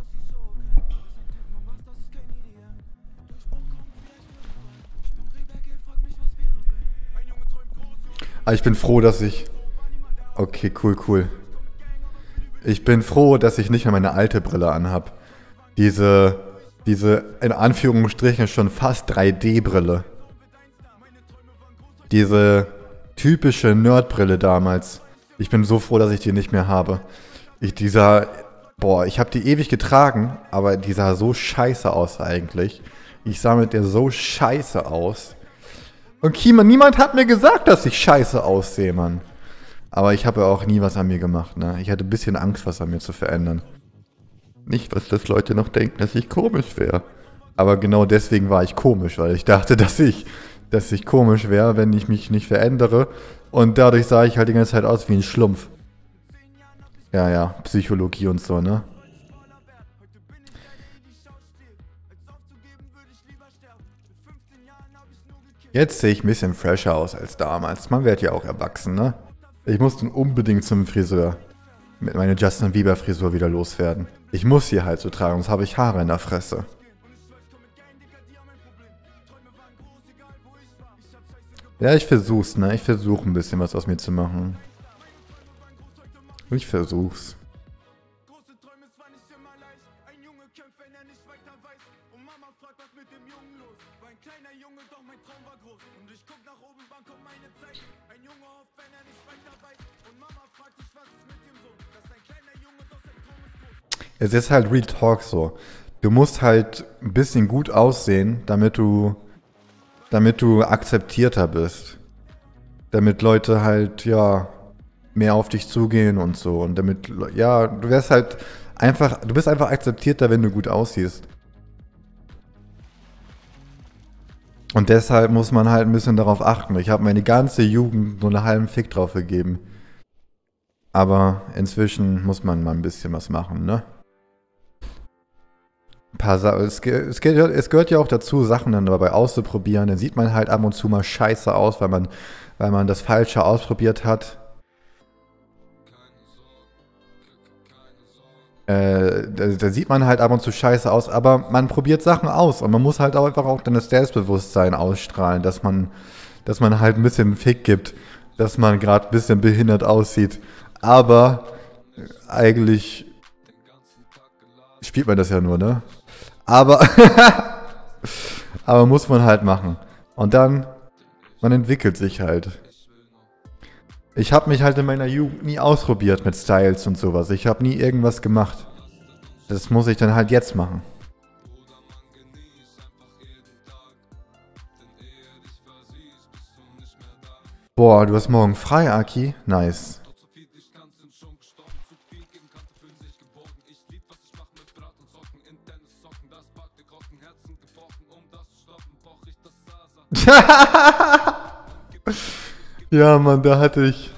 Ah, ich bin froh, dass ich... Okay, cool, cool. Ich bin froh, dass ich nicht mehr meine alte Brille anhab. Diese, diese in Anführungsstrichen schon fast drei D Brille. Diese typische Nerdbrille damals. Ich bin so froh, dass ich die nicht mehr habe. Ich dieser... Boah, ich habe die ewig getragen, aber die sah so scheiße aus eigentlich. Ich sah mit der so scheiße aus. Und Kima, niemand hat mir gesagt, dass ich scheiße aussehe, Mann. Aber ich habe ja auch nie was an mir gemacht, ne? Ich hatte ein bisschen Angst, was an mir zu verändern. Nicht, was das Leute noch denken, dass ich komisch wäre. Aber genau deswegen war ich komisch, weil ich dachte, dass ich, dass ich komisch wäre, wenn ich mich nicht verändere. Und dadurch sah ich halt die ganze Zeit aus wie ein Schlumpf. Ja, ja, Psychologie und so, ne? Jetzt sehe ich ein bisschen fresher aus als damals. Man wird ja auch erwachsen, ne? Ich musste unbedingt zum Friseur. Mit meiner Justin Bieber Frisur wieder loswerden. Ich muss sie halt so tragen, sonst habe ich Haare in der Fresse. Ja, ich versuch's, ne? Ich versuche ein bisschen was aus mir zu machen. Ich versuch's. Es ist halt Real Talk so. Du musst halt ein bisschen gut aussehen, damit du, damit du akzeptierter bist. Damit Leute halt, ja, mehr auf dich zugehen und so. Und damit, ja, du wärst halt einfach, du bist einfach akzeptierter, wenn du gut aussiehst. Und deshalb muss man halt ein bisschen darauf achten. Ich habe meine ganze Jugend nur einen halben Fick drauf gegeben. Aber inzwischen muss man mal ein bisschen was machen, ne? Ein paar Sa- es, ge- es, ge- es gehört ja auch dazu, Sachen dann dabei auszuprobieren. Dann sieht man halt ab und zu mal scheiße aus, weil man, weil man das Falsche ausprobiert hat. Äh, da, da sieht man halt ab und zu scheiße aus, aber man probiert Sachen aus und man muss halt auch einfach auch dann das Selbstbewusstsein ausstrahlen, dass man, dass man halt ein bisschen Fick gibt, dass man gerade ein bisschen behindert aussieht. Aber eigentlich spielt man das ja nur, ne? Aber, aber muss man halt machen. Und dann, man entwickelt sich halt. Ich habe mich halt in meiner Jugend nie ausprobiert mit Styles und sowas. Ich habe nie irgendwas gemacht. Das muss ich dann halt jetzt machen. Boah, du hast morgen frei, Aki? Nice. Ja, Mann, da hatte ich...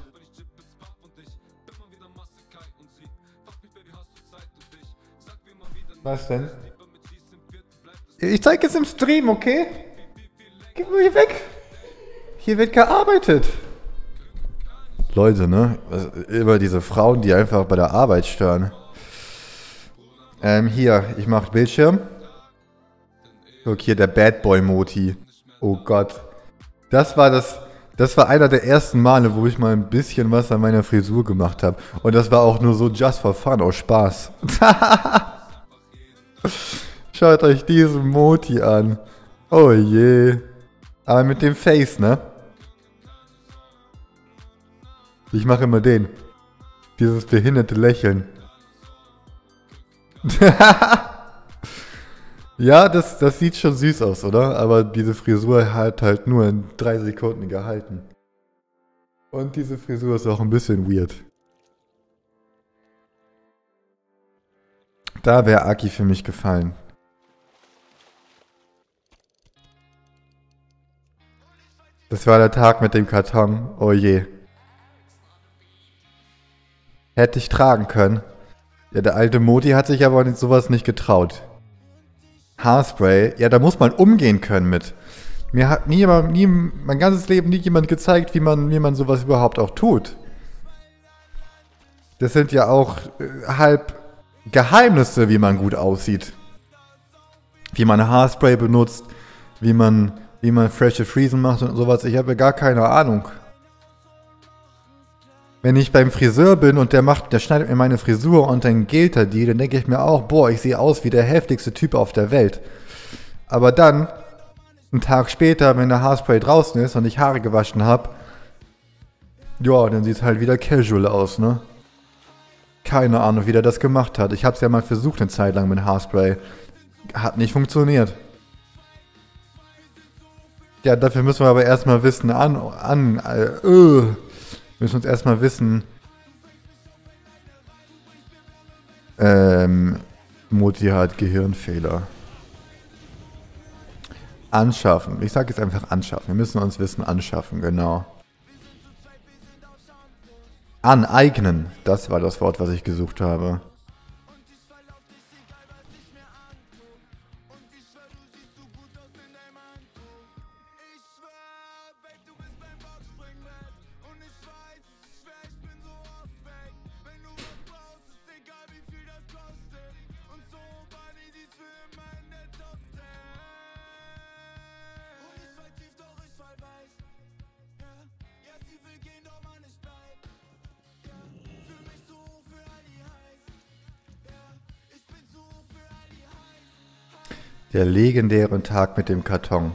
Was denn? Ich zeig es im Stream, okay? Gib mir hier weg. Hier wird gearbeitet. Leute, ne? Immer diese Frauen, die einfach bei der Arbeit stören. Ähm, hier, ich mach Bildschirm. Guck hier, der Bad Boy Moti. Oh Gott. Das war das... Das war einer der ersten Male, wo ich mal ein bisschen was an meiner Frisur gemacht habe. Und das war auch nur so just for fun, aus Spaß. Schaut euch diesen Moti an. Oh je. Aber mit dem Face, ne? Ich mache immer den. Dieses behinderte Lächeln. Ja, das, das sieht schon süß aus, oder? Aber diese Frisur hat halt nur in drei Sekunden gehalten. Und diese Frisur ist auch ein bisschen weird. Da wäre Aki für mich gefallen. Das war der Tag mit dem Karton. Oh je. Hätte ich tragen können. Ja, der alte Moti hat sich aber mit sowas nicht getraut. Haarspray, ja, da muss man umgehen können mit. Mir hat nie, nie mein ganzes Leben nie jemand gezeigt, wie man, wie man sowas überhaupt auch tut. Das sind ja auch äh, halb Geheimnisse, wie man gut aussieht. Wie man Haarspray benutzt, wie man, wie man frische Friesen macht und sowas. Ich habe gar keine Ahnung. Wenn ich beim Friseur bin und der macht, der schneidet mir meine Frisur und dann gilt er die, dann denke ich mir auch, boah, ich sehe aus wie der heftigste Typ auf der Welt. Aber dann, einen Tag später, wenn der Haarspray draußen ist und ich Haare gewaschen habe, ja, dann sieht es halt wieder casual aus, ne? Keine Ahnung, wie der das gemacht hat. Ich habe es ja mal versucht eine Zeit lang mit Haarspray. Hat nicht funktioniert. Ja, dafür müssen wir aber erstmal wissen, an, an, äh, uh, müssen uns erstmal wissen, ähm, Moti hat Gehirnfehler. Anschaffen. Ich sage jetzt einfach anschaffen. Wir müssen uns Wissen anschaffen, genau. Aneignen. Das war das Wort, was ich gesucht habe. Der legendäre Tag mit dem Karton.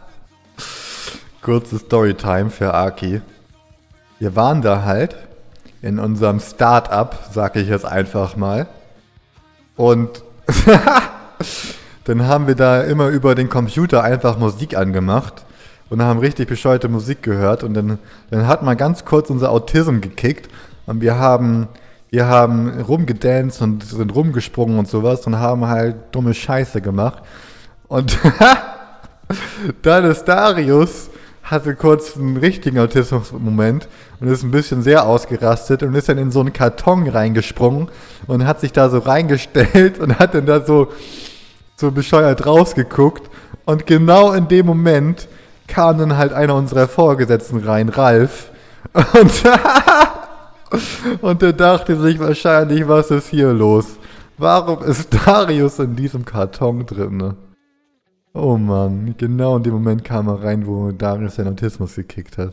Kurze Storytime für Aki. Wir waren da halt in unserem Start-up, sag ich jetzt einfach mal. Und dann haben wir da immer über den Computer einfach Musik angemacht und haben richtig bescheuerte Musik gehört. Und dann, dann hat man ganz kurz unser Autism gekickt und wir haben, wir haben rumgedanced und sind rumgesprungen und sowas und haben halt dumme Scheiße gemacht. Und dann ist Darius, hatte kurz einen richtigen Autismus-Moment und ist ein bisschen sehr ausgerastet und ist dann in so einen Karton reingesprungen und hat sich da so reingestellt und hat dann da so, so bescheuert rausgeguckt. Und genau in dem Moment kam dann halt einer unserer Vorgesetzten rein, Ralf. Und, und der dachte sich wahrscheinlich, was ist hier los? Warum ist Darius in diesem Karton drin? Ne? Oh Mann, genau in dem Moment kam er rein, wo Darius seinen Autismus gekickt hat.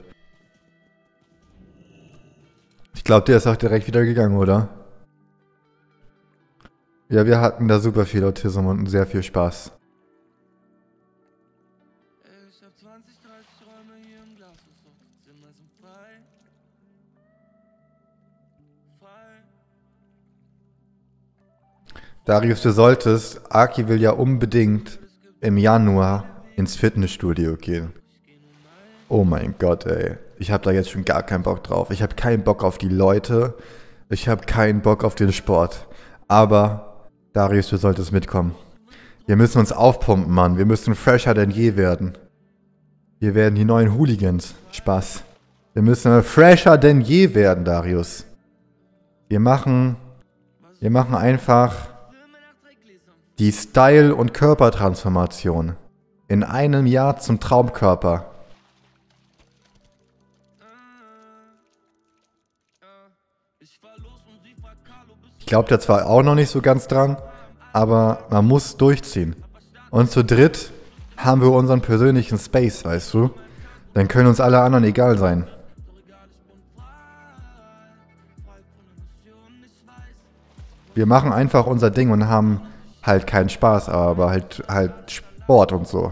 Ich glaube, der ist auch direkt wieder gegangen, oder? Ja, wir hatten da super viel Autismus und sehr viel Spaß. Ich hab zwanzig, dreißig Räume hier im Glas, doch die Zimmer sind frei. Frei. Darius, du solltest, Aki will ja unbedingt im Januar ins Fitnessstudio gehen. Oh mein Gott, ey. Ich habe da jetzt schon gar keinen Bock drauf. Ich habe keinen Bock auf die Leute. Ich habe keinen Bock auf den Sport. Aber, Darius, du solltest mitkommen. Wir müssen uns aufpumpen, Mann. Wir müssen fresher denn je werden. Wir werden die neuen Hooligans. Spaß. Wir müssen fresher denn je werden, Darius. Wir machen, wir machen einfach die Style- und Körpertransformation. In einem Jahr zum Traumkörper. Ich glaube da zwar auch noch nicht so ganz dran, aber man muss durchziehen. Und zu dritt haben wir unseren persönlichen Space, weißt du? Dann können uns alle anderen egal sein. Wir machen einfach unser Ding und haben halt keinen Spaß, aber halt, halt Sport und so.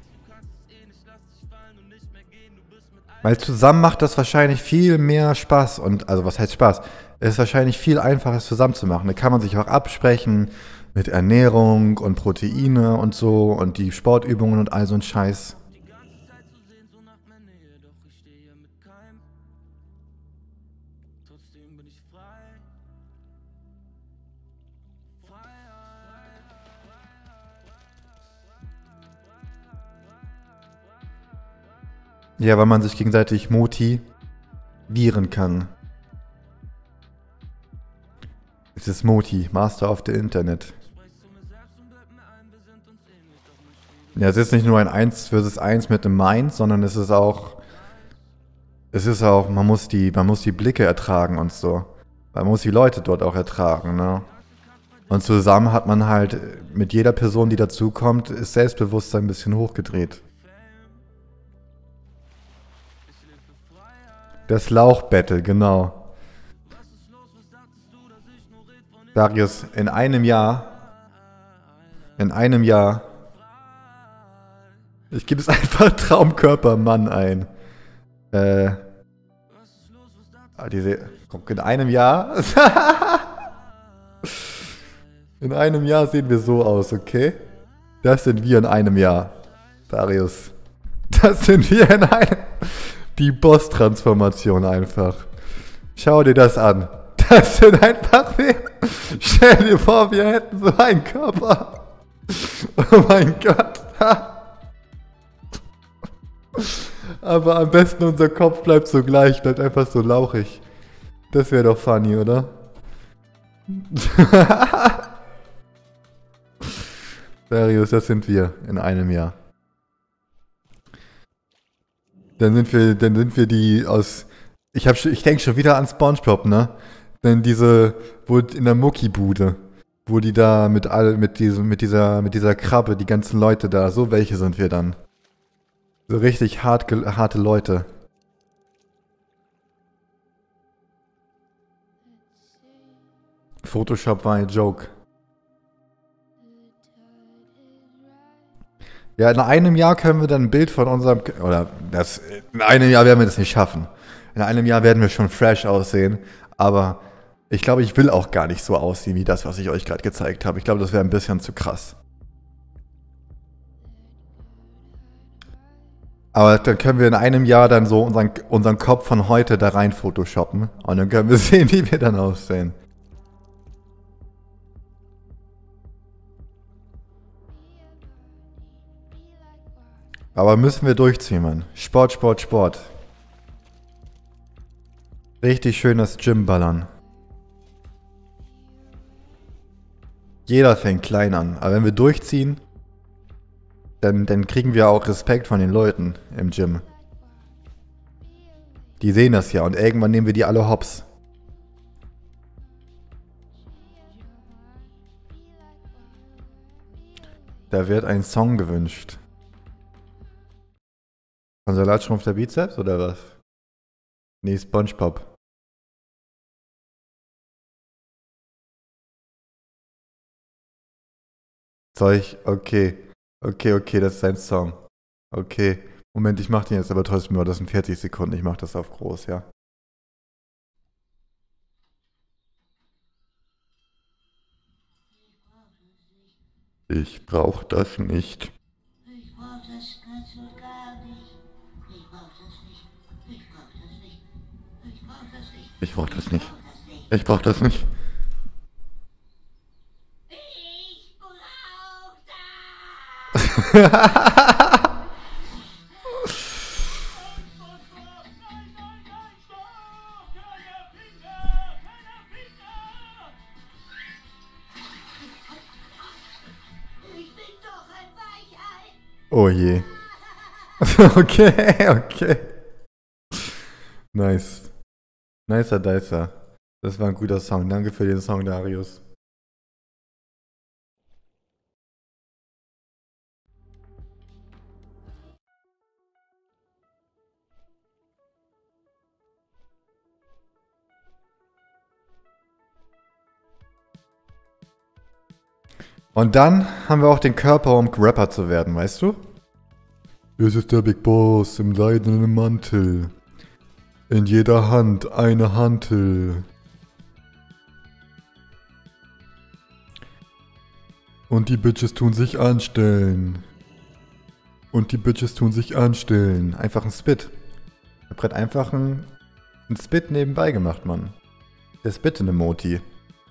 Weil zusammen macht das wahrscheinlich viel mehr Spaß und, also was heißt Spaß? Es ist wahrscheinlich viel einfacher, es zusammen zu machen. Da kann man sich auch absprechen mit Ernährung und Proteine und so und die Sportübungen und all so ein Scheiß. Ja, weil man sich gegenseitig motivieren kann. Es ist Moti, Master of the Internet. Ja, es ist nicht nur ein eins versus eins mit einem Mind, sondern es ist auch, es ist auch, man muss die, man muss die Blicke ertragen und so. Man muss die Leute dort auch ertragen, ne? Und zusammen hat man halt, mit jeder Person, die dazukommt, ist Selbstbewusstsein ein bisschen hochgedreht. Das Lauchbattle, genau. Darius, in einem Jahr, in einem Jahr, ich gebe es einfach Traumkörpermann ein. Äh, diese, guck, in einem Jahr, in einem Jahr sehen wir so aus, okay? Das sind wir in einem Jahr, Darius. Das sind wir in einem... Die Boss-Transformation einfach. Schau dir das an. Das sind einfach wir. Stell dir vor, wir hätten so einen Körper. Oh mein Gott. Aber am besten unser Kopf bleibt so gleich, bleibt einfach so lauchig. Das wäre doch funny, oder? Darius, das sind wir in einem Jahr. Dann sind wir, dann sind wir die aus, ich hab, ich denke schon wieder an SpongeBob, ne? Denn diese, wo in der Muckibude, wo die da mit all, mit diesem, mit dieser, mit dieser Krabbe, die ganzen Leute da, so welche sind wir dann? So richtig hart, harte Leute. Photoshop war ein Joke. Ja, in einem Jahr können wir dann ein Bild von unserem, oder das, in einem Jahr werden wir das nicht schaffen. In einem Jahr werden wir schon fresh aussehen, Aber ich glaube, ich will auch gar nicht so aussehen wie das, was ich euch gerade gezeigt habe. Ich glaube, das wäre ein bisschen zu krass. Aber dann können wir in einem Jahr dann so unseren, unseren Kopf von heute da rein photoshoppen. Und dann können wir sehen, wie wir dann aussehen. Aber müssen wir durchziehen, Mann. Sport, Sport, Sport. Richtig schönes Gymballern. Jeder fängt klein an. Aber wenn wir durchziehen, dann, dann kriegen wir auch Respekt von den Leuten im Gym. Die sehen das ja und irgendwann nehmen wir die alle hops. Da wird ein Song gewünscht. Von Salatschrumpf der Bizeps oder was? Nee, SpongeBob. Soll ich? Okay. Okay, okay, das ist ein Song. Okay. Moment, ich mach den jetzt aber trotzdem nur, das sind vierzig Sekunden. Ich mach das auf groß, ja. Ich brauch das nicht. Ich brauch das ganz und gar nicht. Ich brauch das nicht. Ich brauch das nicht. Ich brauch das nicht. Ich brauch das nicht. Ich brauch das nicht. Ich brauch das! Ich bin doch ein Weichei! Oh je. Okay, okay. Nice. Nicer Dicer. Das war ein guter Song. Danke für den Song, Darius. Und dann haben wir auch den Körper, um Rapper zu werden, weißt du? Es ist der Big Boss im seidenen Mantel. In jeder Hand eine Hantel. Und die Bitches tun sich anstellen. Und die Bitches tun sich anstellen. Einfach ein Spit. Ich hab grad einfach ein, ein Spit nebenbei gemacht, Mann. Der Spit in Emoji.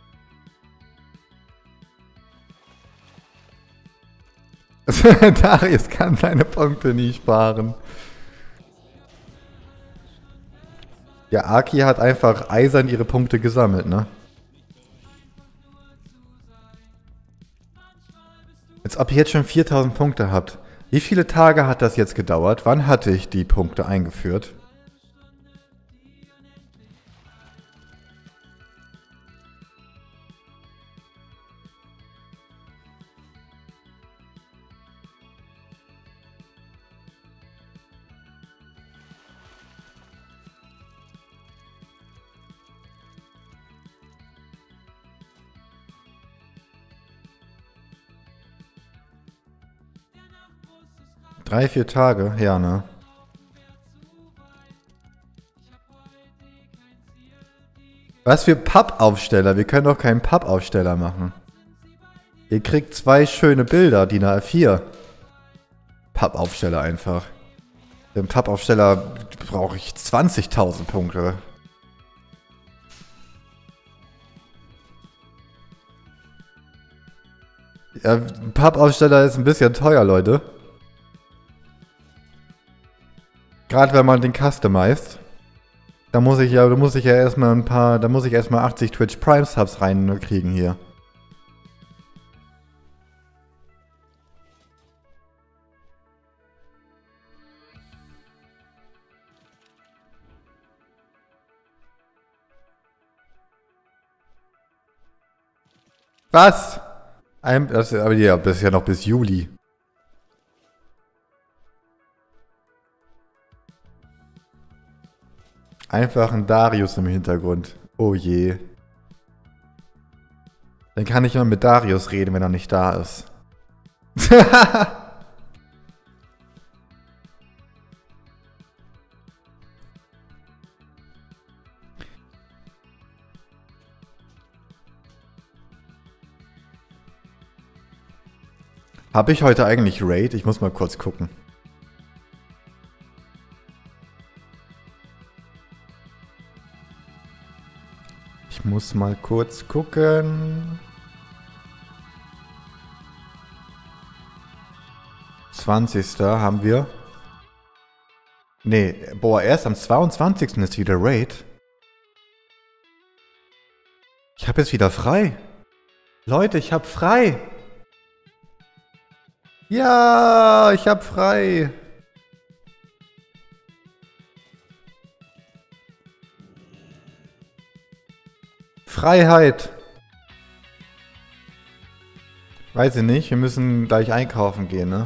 Darius kann seine Punkte nie sparen. Ja, Aki hat einfach eisern ihre Punkte gesammelt, ne? Als ob ihr jetzt schon viertausend Punkte habt. Wie viele Tage hat das jetzt gedauert? Wann hatte ich die Punkte eingeführt? Drei, vier Tage? Ja, ne? Was für Pappaufsteller? Wir können doch keinen Pappaufsteller machen. Ihr kriegt zwei schöne Bilder, DIN A vier. Pappaufsteller einfach. Für einen Pappaufsteller brauche ich zwanzigtausend Punkte. Ja, ein Pappaufsteller ist ein bisschen teuer, Leute. Gerade wenn man den customized. Da muss ich ja, da muss ich ja erstmal ein paar, da muss ich erstmal achtzig Twitch Prime Subs reinkriegen hier. Was? Ein, das, aber ja, das ist ja noch bis Juli. Einfach ein Darius im Hintergrund. Oh je. Dann kann ich immer mit Darius reden, wenn er nicht da ist. Habe ich heute eigentlich Raid? Ich muss mal kurz gucken. Ich muss mal kurz gucken. zwanzigsten haben wir. Nee, boah, erst am zweiundzwanzigsten ist wieder Raid. Ich habe jetzt wieder frei. Leute, ich habe frei. Ja, ich habe frei. Freiheit. Weiß ich nicht, wir müssen gleich einkaufen gehen, ne?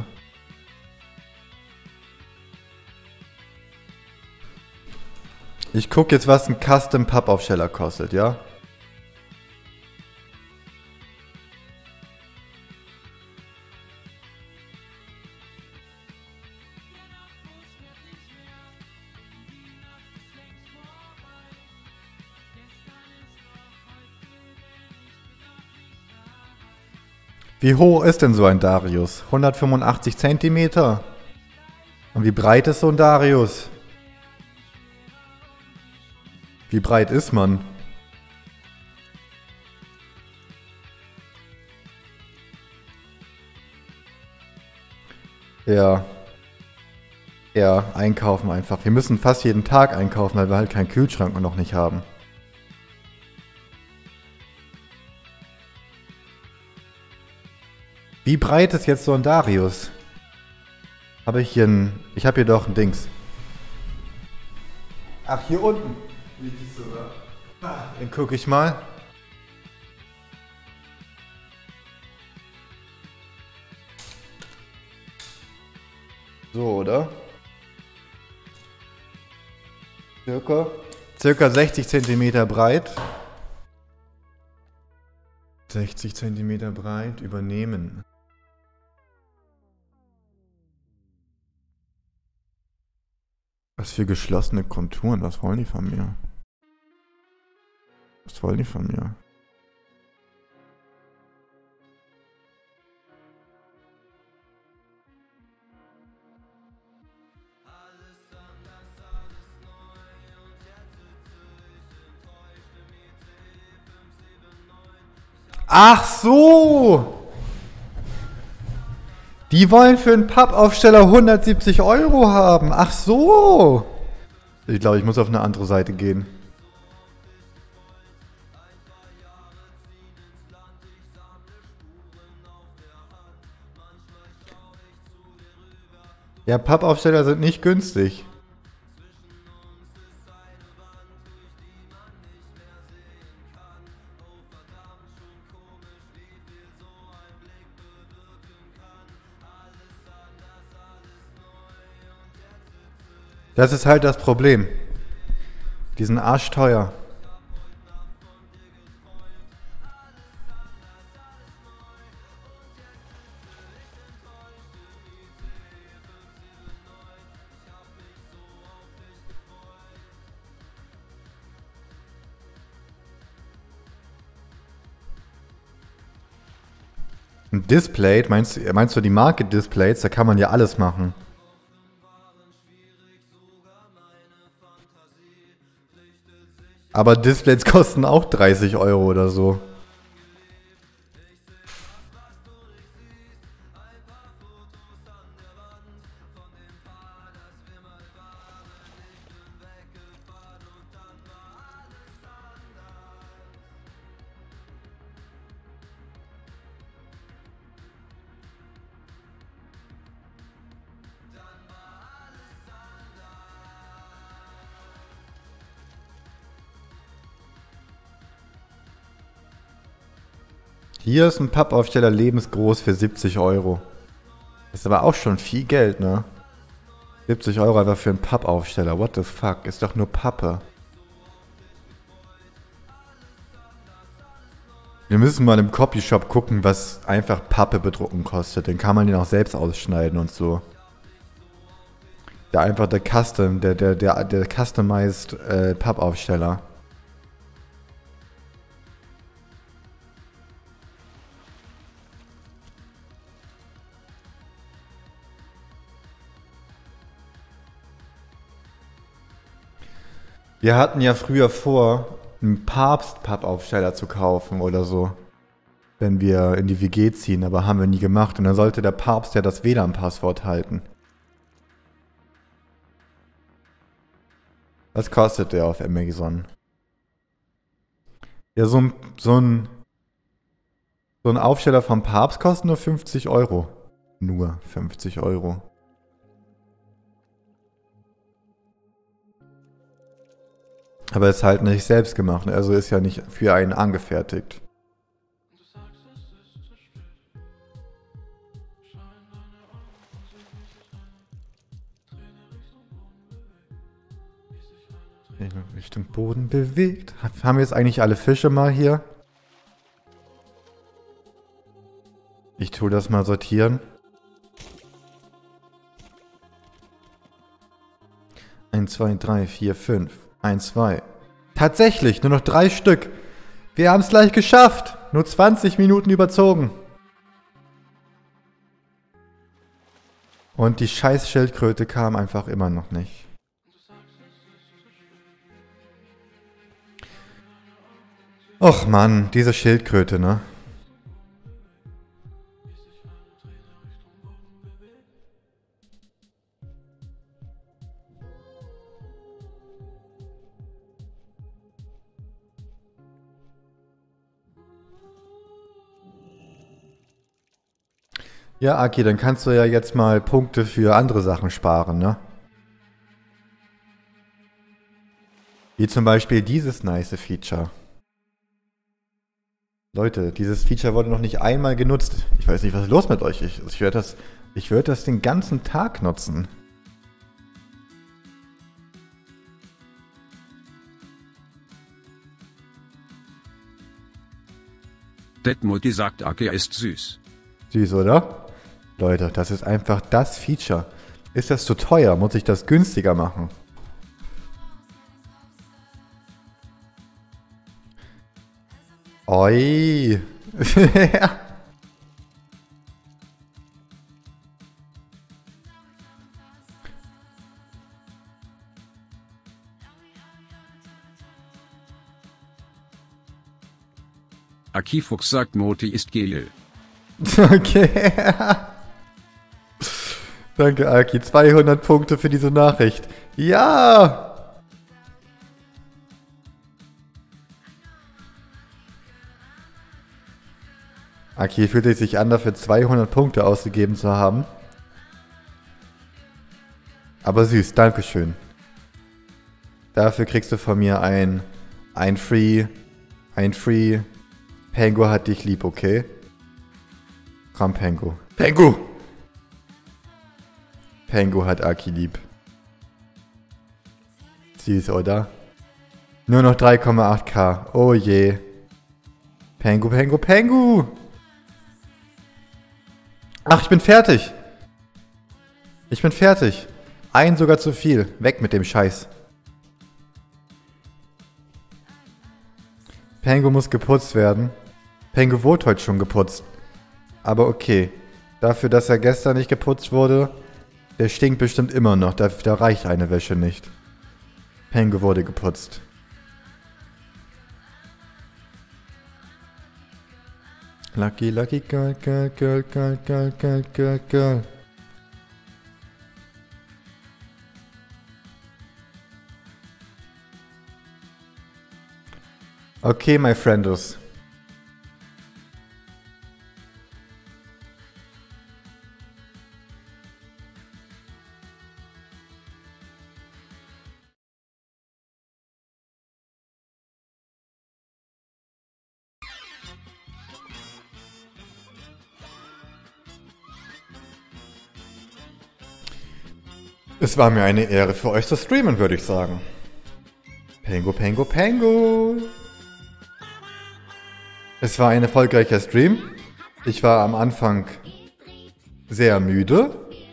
Ich gucke jetzt, was ein Custom Pappaufsteller kostet, ja? Wie hoch ist denn so ein Darius? hundertfünfundachtzig Zentimeter. Und wie breit ist so ein Darius? Wie breit ist man? Ja. Ja, einkaufen einfach. Wir müssen fast jeden Tag einkaufen, weil wir halt keinen Kühlschrank noch nicht haben. Wie breit ist jetzt so ein Darius? Habe ich hier ein... Ich habe hier doch ein Dings. Ach, hier unten liegt es sogar. Den gucke ich mal. So, oder? Circa. Circa sechzig Zentimeter breit. sechzig Zentimeter breit. Übernehmen. Was für geschlossene Konturen, was wollen die von mir? Was wollen die von mir? Ach so! Die wollen für einen Pappaufsteller hundertsiebzig Euro haben. Ach so! Ich glaube, ich muss auf eine andere Seite gehen. Ja, Pappaufsteller sind nicht günstig. Das ist halt das Problem. Die sind arschteuer. Ein Display, meinst, meinst du die Marke Displays? Da kann man ja alles machen. Aber Displays kosten auch dreißig Euro oder so. Hier ist ein Pappaufsteller lebensgroß für siebzig Euro. Ist aber auch schon viel Geld, ne? siebzig Euro einfach für einen Pappaufsteller. What the fuck? Ist doch nur Pappe. Wir müssen mal im Copyshop gucken, was einfach Pappe bedrucken kostet. Den kann man den auch selbst ausschneiden und so. Der einfach der Custom, der, der, der, der Customized äh, Pappaufsteller. Wir hatten ja früher vor, einen Papst-Pappaufsteller zu kaufen oder so. Wenn wir in die W G ziehen, aber haben wir nie gemacht. Und dann sollte der Papst ja das W L A N-Passwort halten. Was kostet der auf Amazon? Ja, so ein, so ein, so ein Aufsteller vom Papst kostet nur fünfzig Euro. Nur fünfzig Euro. Aber ist halt nicht selbst gemacht, also ist ja nicht für einen angefertigt. Richtung Boden bewegt. Haben wir jetzt eigentlich alle Fische mal hier? Ich tue das mal sortieren. eins, zwei, drei, vier, fünf. eins, zwei. Tatsächlich, nur noch drei Stück. Wir haben es gleich geschafft. Nur zwanzig Minuten überzogen. Und die scheiß Schildkröte kam einfach immer noch nicht. Och Mann, diese Schildkröte, ne? Ja, Aki, dann kannst du ja jetzt mal Punkte für andere Sachen sparen, ne? Wie zum Beispiel dieses nice Feature. Leute, dieses Feature wurde noch nicht einmal genutzt. Ich weiß nicht, was ist los mit euch. Ich, ich werde das, ich werde das den ganzen Tag nutzen. Detmutti sagt, Aki ist süß. Süß, oder? Leute, das ist einfach das Feature. Ist das zu teuer? Muss ich das günstiger machen? Oi. Akifuchs sagt, Moti ist Gel. Okay. Danke, Aki. zweihundert Punkte für diese Nachricht. Ja! Aki fühlt es sich an, dafür zweihundert Punkte ausgegeben zu haben. Aber süß, dankeschön. Dafür kriegst du von mir ein, ein Free, ein Free, Pengu hat dich lieb, okay? Komm, Pengu. Pengu! Pengu hat Aki lieb. Süß, oder? Nur noch drei Komma acht K. Oh je. Pengu, Pengu, Pengu! Ach, ich bin fertig. Ich bin fertig. Ein sogar zu viel. Weg mit dem Scheiß. Pengu muss geputzt werden. Pengu wurde heute schon geputzt. Aber okay. Dafür, dass er gestern nicht geputzt wurde, der stinkt bestimmt immer noch. Da, da reicht eine Wäsche nicht. Pengu wurde geputzt. Lucky, lucky girl, girl, girl, girl, girl, girl, girl, girl. Okay, my friendos. Es war mir eine Ehre für euch zu streamen, würde ich sagen. Pengu, Pengu, Pengu. Es war ein erfolgreicher Stream. Ich war am Anfang sehr müde.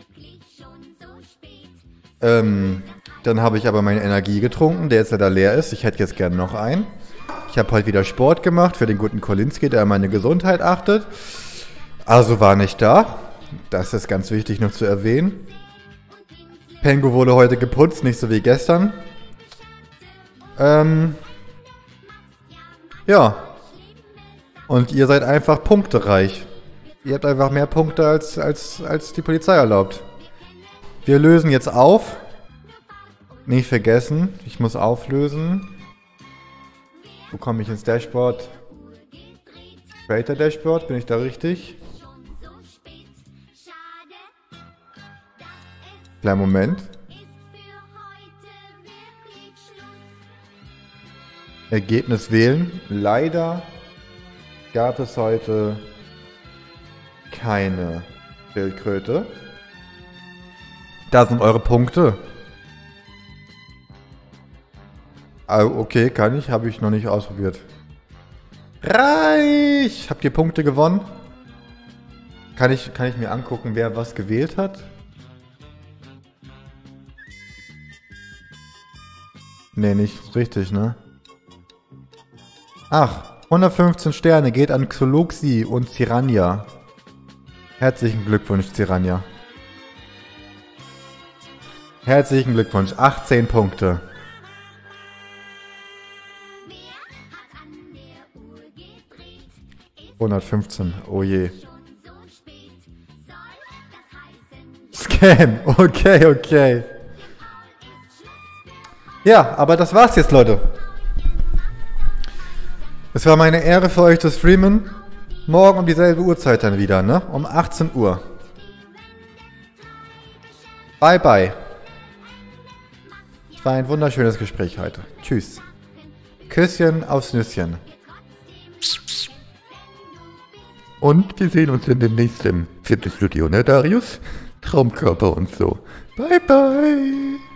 Ähm, dann habe ich aber meine Energie getrunken, der jetzt leider leer ist. Ich hätte jetzt gerne noch einen. Ich habe heute wieder Sport gemacht für den guten Kolinski, der an meine Gesundheit achtet. Also war nicht da. Das ist ganz wichtig noch zu erwähnen. Pengu wurde heute geputzt, nicht so wie gestern. Ähm. Ja. Und ihr seid einfach punktereich. Ihr habt einfach mehr Punkte, als, als, als die Polizei erlaubt. Wir lösen jetzt auf. Nicht vergessen, ich muss auflösen. Wo komme ich ins Dashboard? Creator Dashboard, bin ich da richtig? Kleinen Moment. Ergebnis wählen. Leider gab es heute keine Schildkröte. Da sind eure Punkte. Ah, okay, kann ich. Habe ich noch nicht ausprobiert. Reich! Habt ihr Punkte gewonnen? Kann ich, kann ich mir angucken, wer was gewählt hat? Nee, nicht richtig, ne? Ach, hundertfünfzehn Sterne geht an Xoloxi und Zirania. Herzlichen Glückwunsch, Zirania. Herzlichen Glückwunsch, achtzehn Punkte. hundertfünfzehn, oh je. Scam, okay, okay. Ja, aber das war's jetzt, Leute. Es war meine Ehre für euch zu streamen. Morgen um dieselbe Uhrzeit dann wieder, ne? Um achtzehn Uhr. Bye, bye. Es war ein wunderschönes Gespräch heute. Tschüss. Küsschen aufs Nüsschen. Und wir sehen uns in dem nächsten Fitnessstudio, ne, Darius? Traumkörper und so. Bye, bye.